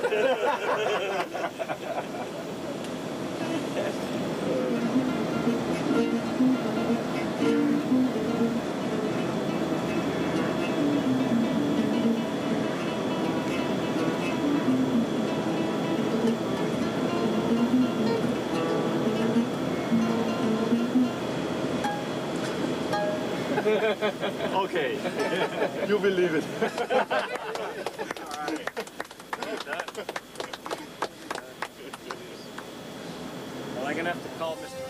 Okay, you believe it. Well, I'm gonna have to call Mr.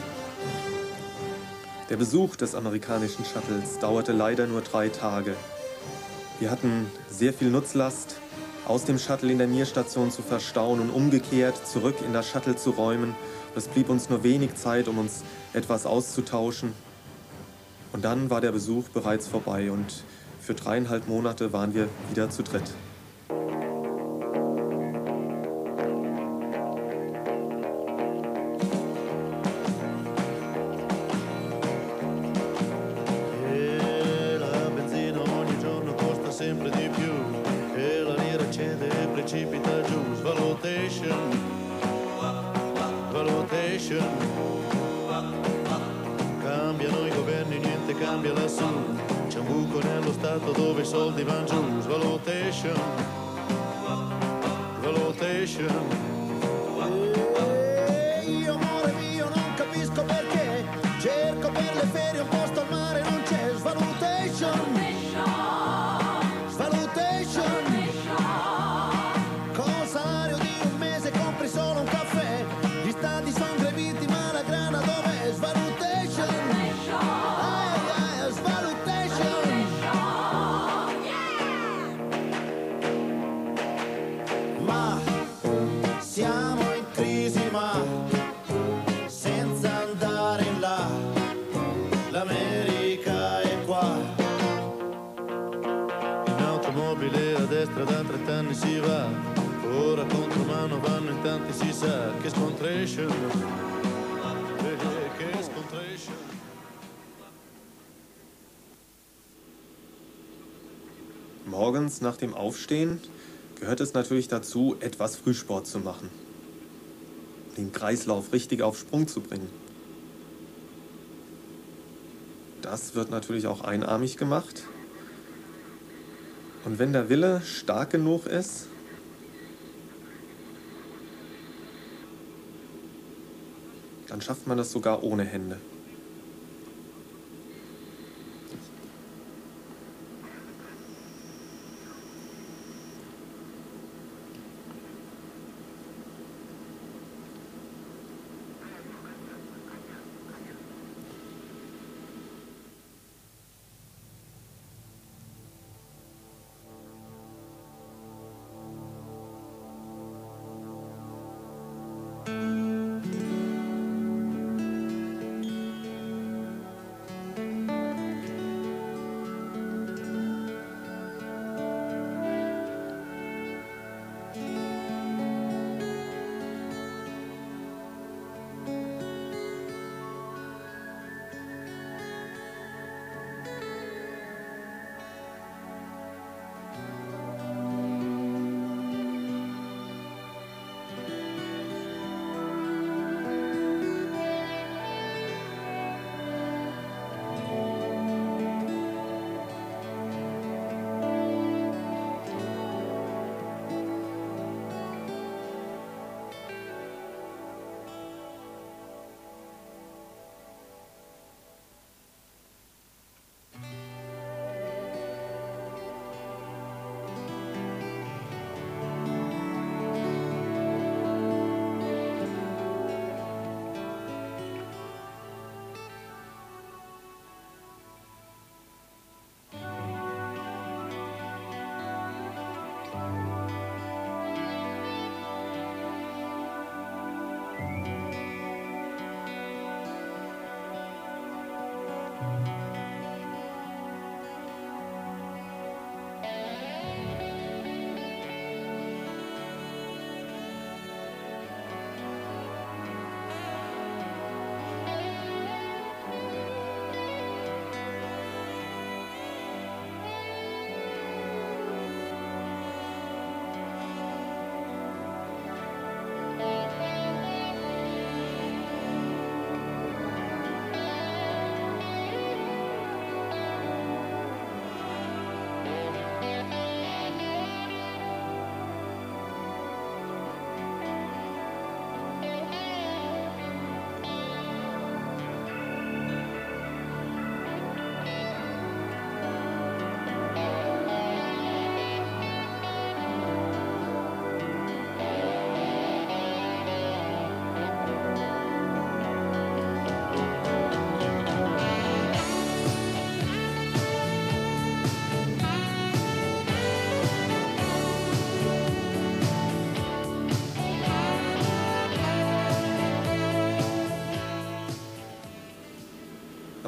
Der Besuch des amerikanischen Shuttles dauerte leider nur 3 Tage. Wir hatten sehr viel Nutzlast aus dem Shuttle in der Mir-Station zu verstauen und umgekehrt zurück in das Shuttle zu räumen. Es blieb uns nur wenig Zeit, um uns etwas auszutauschen. Und dann war der Besuch bereits vorbei und für 3,5 Monate waren wir wieder zu dritt. La benzina ogni giorno costa sempre di più e la lira cede e precipita giù. Svalutation, valutation. Cambiano I governi, niente cambia lassù. C'è un buco nello Stato dove I soldi vanno giù. Svalutation, valutation. Io amore mio non capisco perché. Cerco per le ferie un posto al mare, non c'è. Svalutation, svalutation. Con un salario di un mese compri solo un caffè. Gli stati sono greviti ma la grana dov'è? Svalutation, svalutation. Ma siamo in crisi ma senza andare in là. L'America è qua. In automobile a destra da 30 anni si va. Ora contro mano vanno in tanti, si sa. Che scontration, che scontration. Morgens nach dem Aufstehen gehört es natürlich dazu, etwas Frühsport zu machen. Den Kreislauf richtig auf Sprung zu bringen. Das wird natürlich auch einarmig gemacht. Und wenn der Wille stark genug ist, dann schafft man das sogar ohne Hände.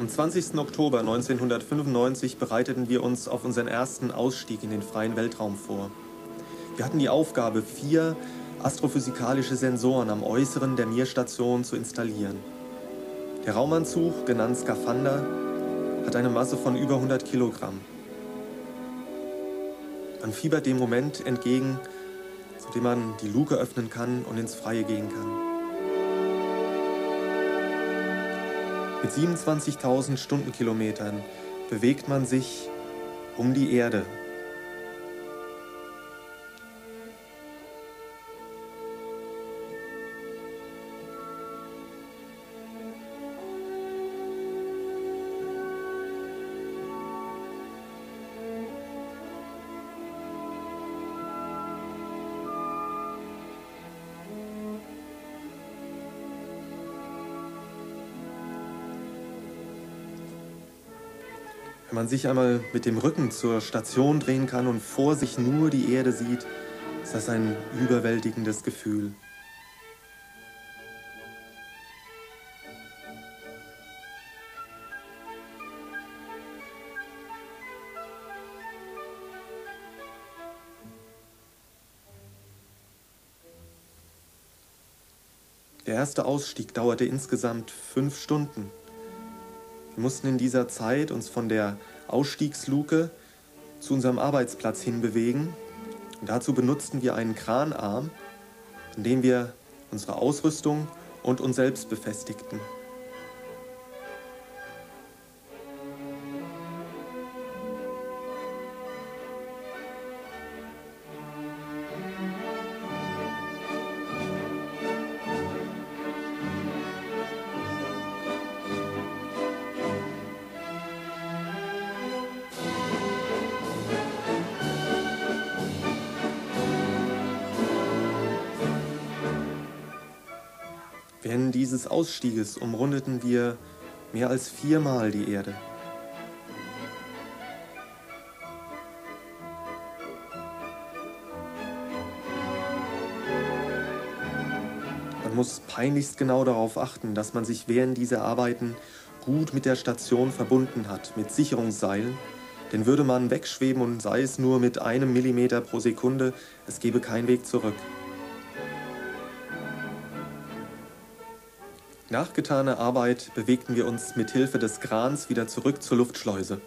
Am 20. Oktober 1995 bereiteten wir uns auf unseren ersten Ausstieg in den freien Weltraum vor. Wir hatten die Aufgabe, 4 astrophysikalische Sensoren am Äußeren der Mir-Station zu installieren. Der Raumanzug, genannt Skafander, hat eine Masse von über 100 Kilogramm. Man fiebert dem Moment entgegen, zu dem man die Luke öffnen kann und ins Freie gehen kann. Mit 27.000 Stundenkilometern bewegt man sich um die Erde. Wenn man sich einmal mit dem Rücken zur Station drehen kann und vor sich nur die Erde sieht, ist das ein überwältigendes Gefühl. Der erste Ausstieg dauerte insgesamt 5 Stunden. Wir mussten in dieser Zeit uns von der Ausstiegsluke zu unserem Arbeitsplatz hinbewegen. Und dazu benutzten wir einen Kranarm, an dem wir unsere Ausrüstung und uns selbst befestigten. Während dieses Ausstieges umrundeten wir mehr als 4-mal die Erde. Man muss peinlichst genau darauf achten, dass man sich während dieser Arbeiten gut mit der Station verbunden hat, mit Sicherungsseilen, denn würde man wegschweben und sei es nur mit 1 Millimeter pro Sekunde, es gäbe keinen Weg zurück. Nach getaner Arbeit bewegten wir uns mit Hilfe des Krans wieder zurück zur Luftschleuse.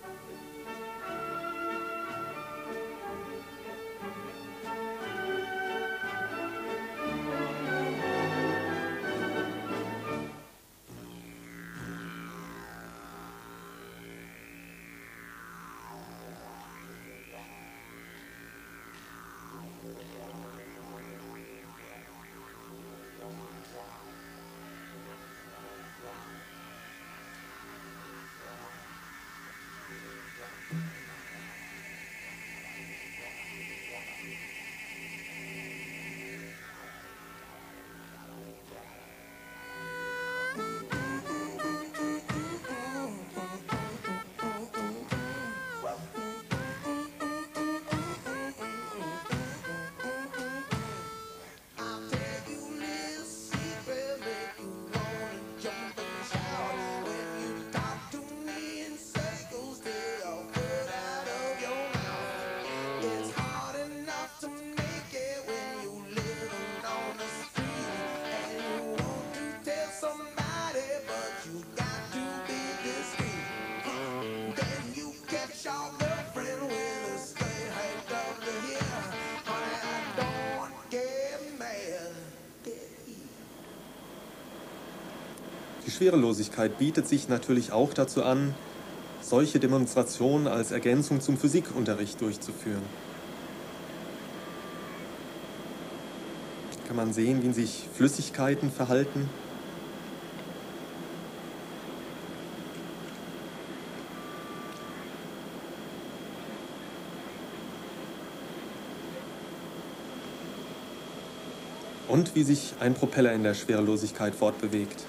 Die Schwerelosigkeit bietet sich natürlich auch dazu an, solche Demonstrationen als Ergänzung zum Physikunterricht durchzuführen. Kann man sehen, wie sich Flüssigkeiten verhalten. Und wie sich ein Propeller in der Schwerelosigkeit fortbewegt.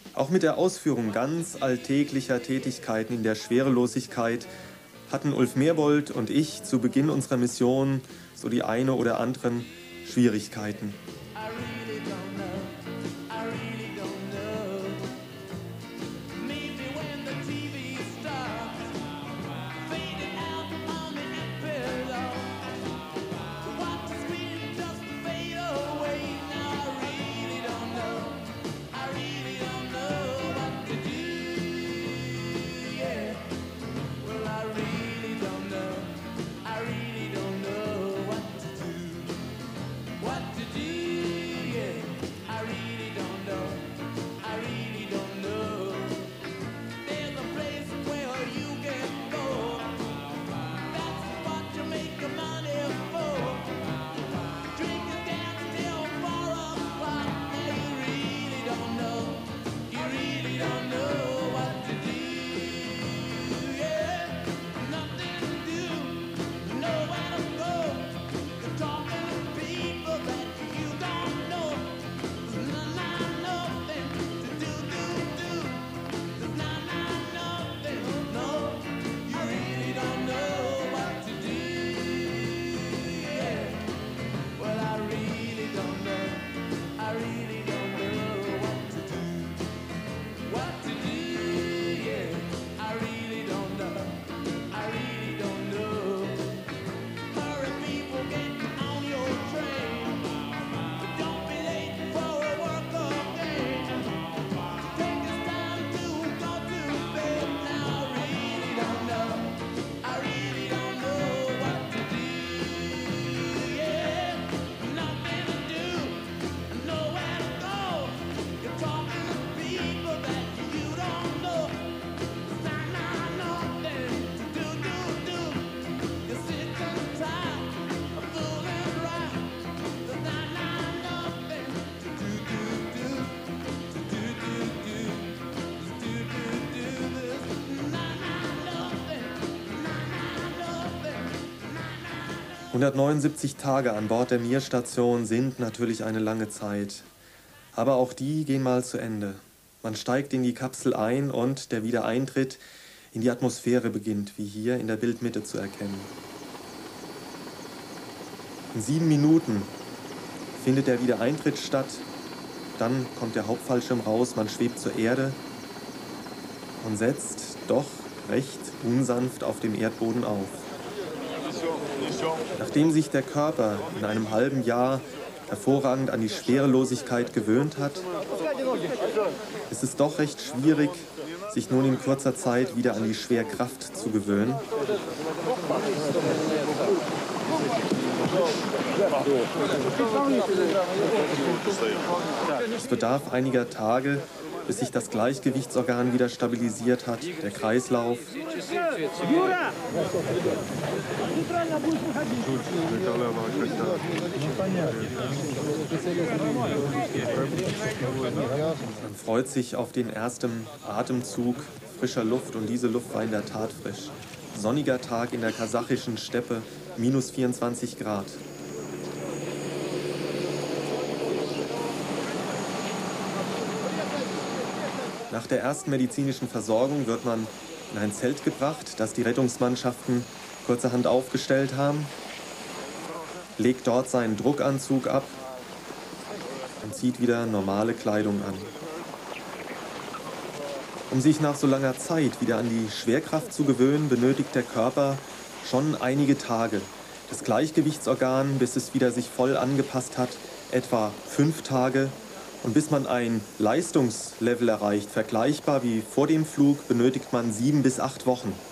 Auch mit der Ausführung ganz alltäglicher Tätigkeiten in der Schwerelosigkeit hatten Ulf Merbold und ich zu Beginn unserer Mission so die eine oder anderen Schwierigkeiten. ...179 Tage an Bord der Mir-Station sind natürlich eine lange Zeit. Aber auch die gehen mal zu Ende. Man steigt in die Kapsel ein und der Wiedereintritt in die Atmosphäre beginnt, wie hier in der Bildmitte zu erkennen. In 7 Minuten findet der Wiedereintritt statt. Dann kommt der Hauptfallschirm raus, man schwebt zur Erde und setzt doch recht unsanft auf dem Erdboden auf. Nachdem sich der Körper in einem halben Jahr hervorragend an die Schwerelosigkeit gewöhnt hat, ist es doch recht schwierig, sich nun in kurzer Zeit wieder an die Schwerkraft zu gewöhnen. Es bedarf einiger Tage, bis sich das Gleichgewichtsorgan wieder stabilisiert hat, der Kreislauf. Man freut sich auf den ersten Atemzug frischer Luft und diese Luft war in der Tat frisch. Sonniger Tag in der kasachischen Steppe, minus 24 Grad. Nach der ersten medizinischen Versorgung wird man in ein Zelt gebracht, das die Rettungsmannschaften kurzerhand aufgestellt haben, legt dort seinen Druckanzug ab und zieht wieder normale Kleidung an. Um sich nach so langer Zeit wieder an die Schwerkraft zu gewöhnen, benötigt der Körper schon einige Tage. Das Gleichgewichtsorgan, bis es wieder sich voll angepasst hat, etwa 5 Tage. Und bis man ein Leistungslevel erreicht, vergleichbar wie vor dem Flug, benötigt man 7 bis 8 Wochen.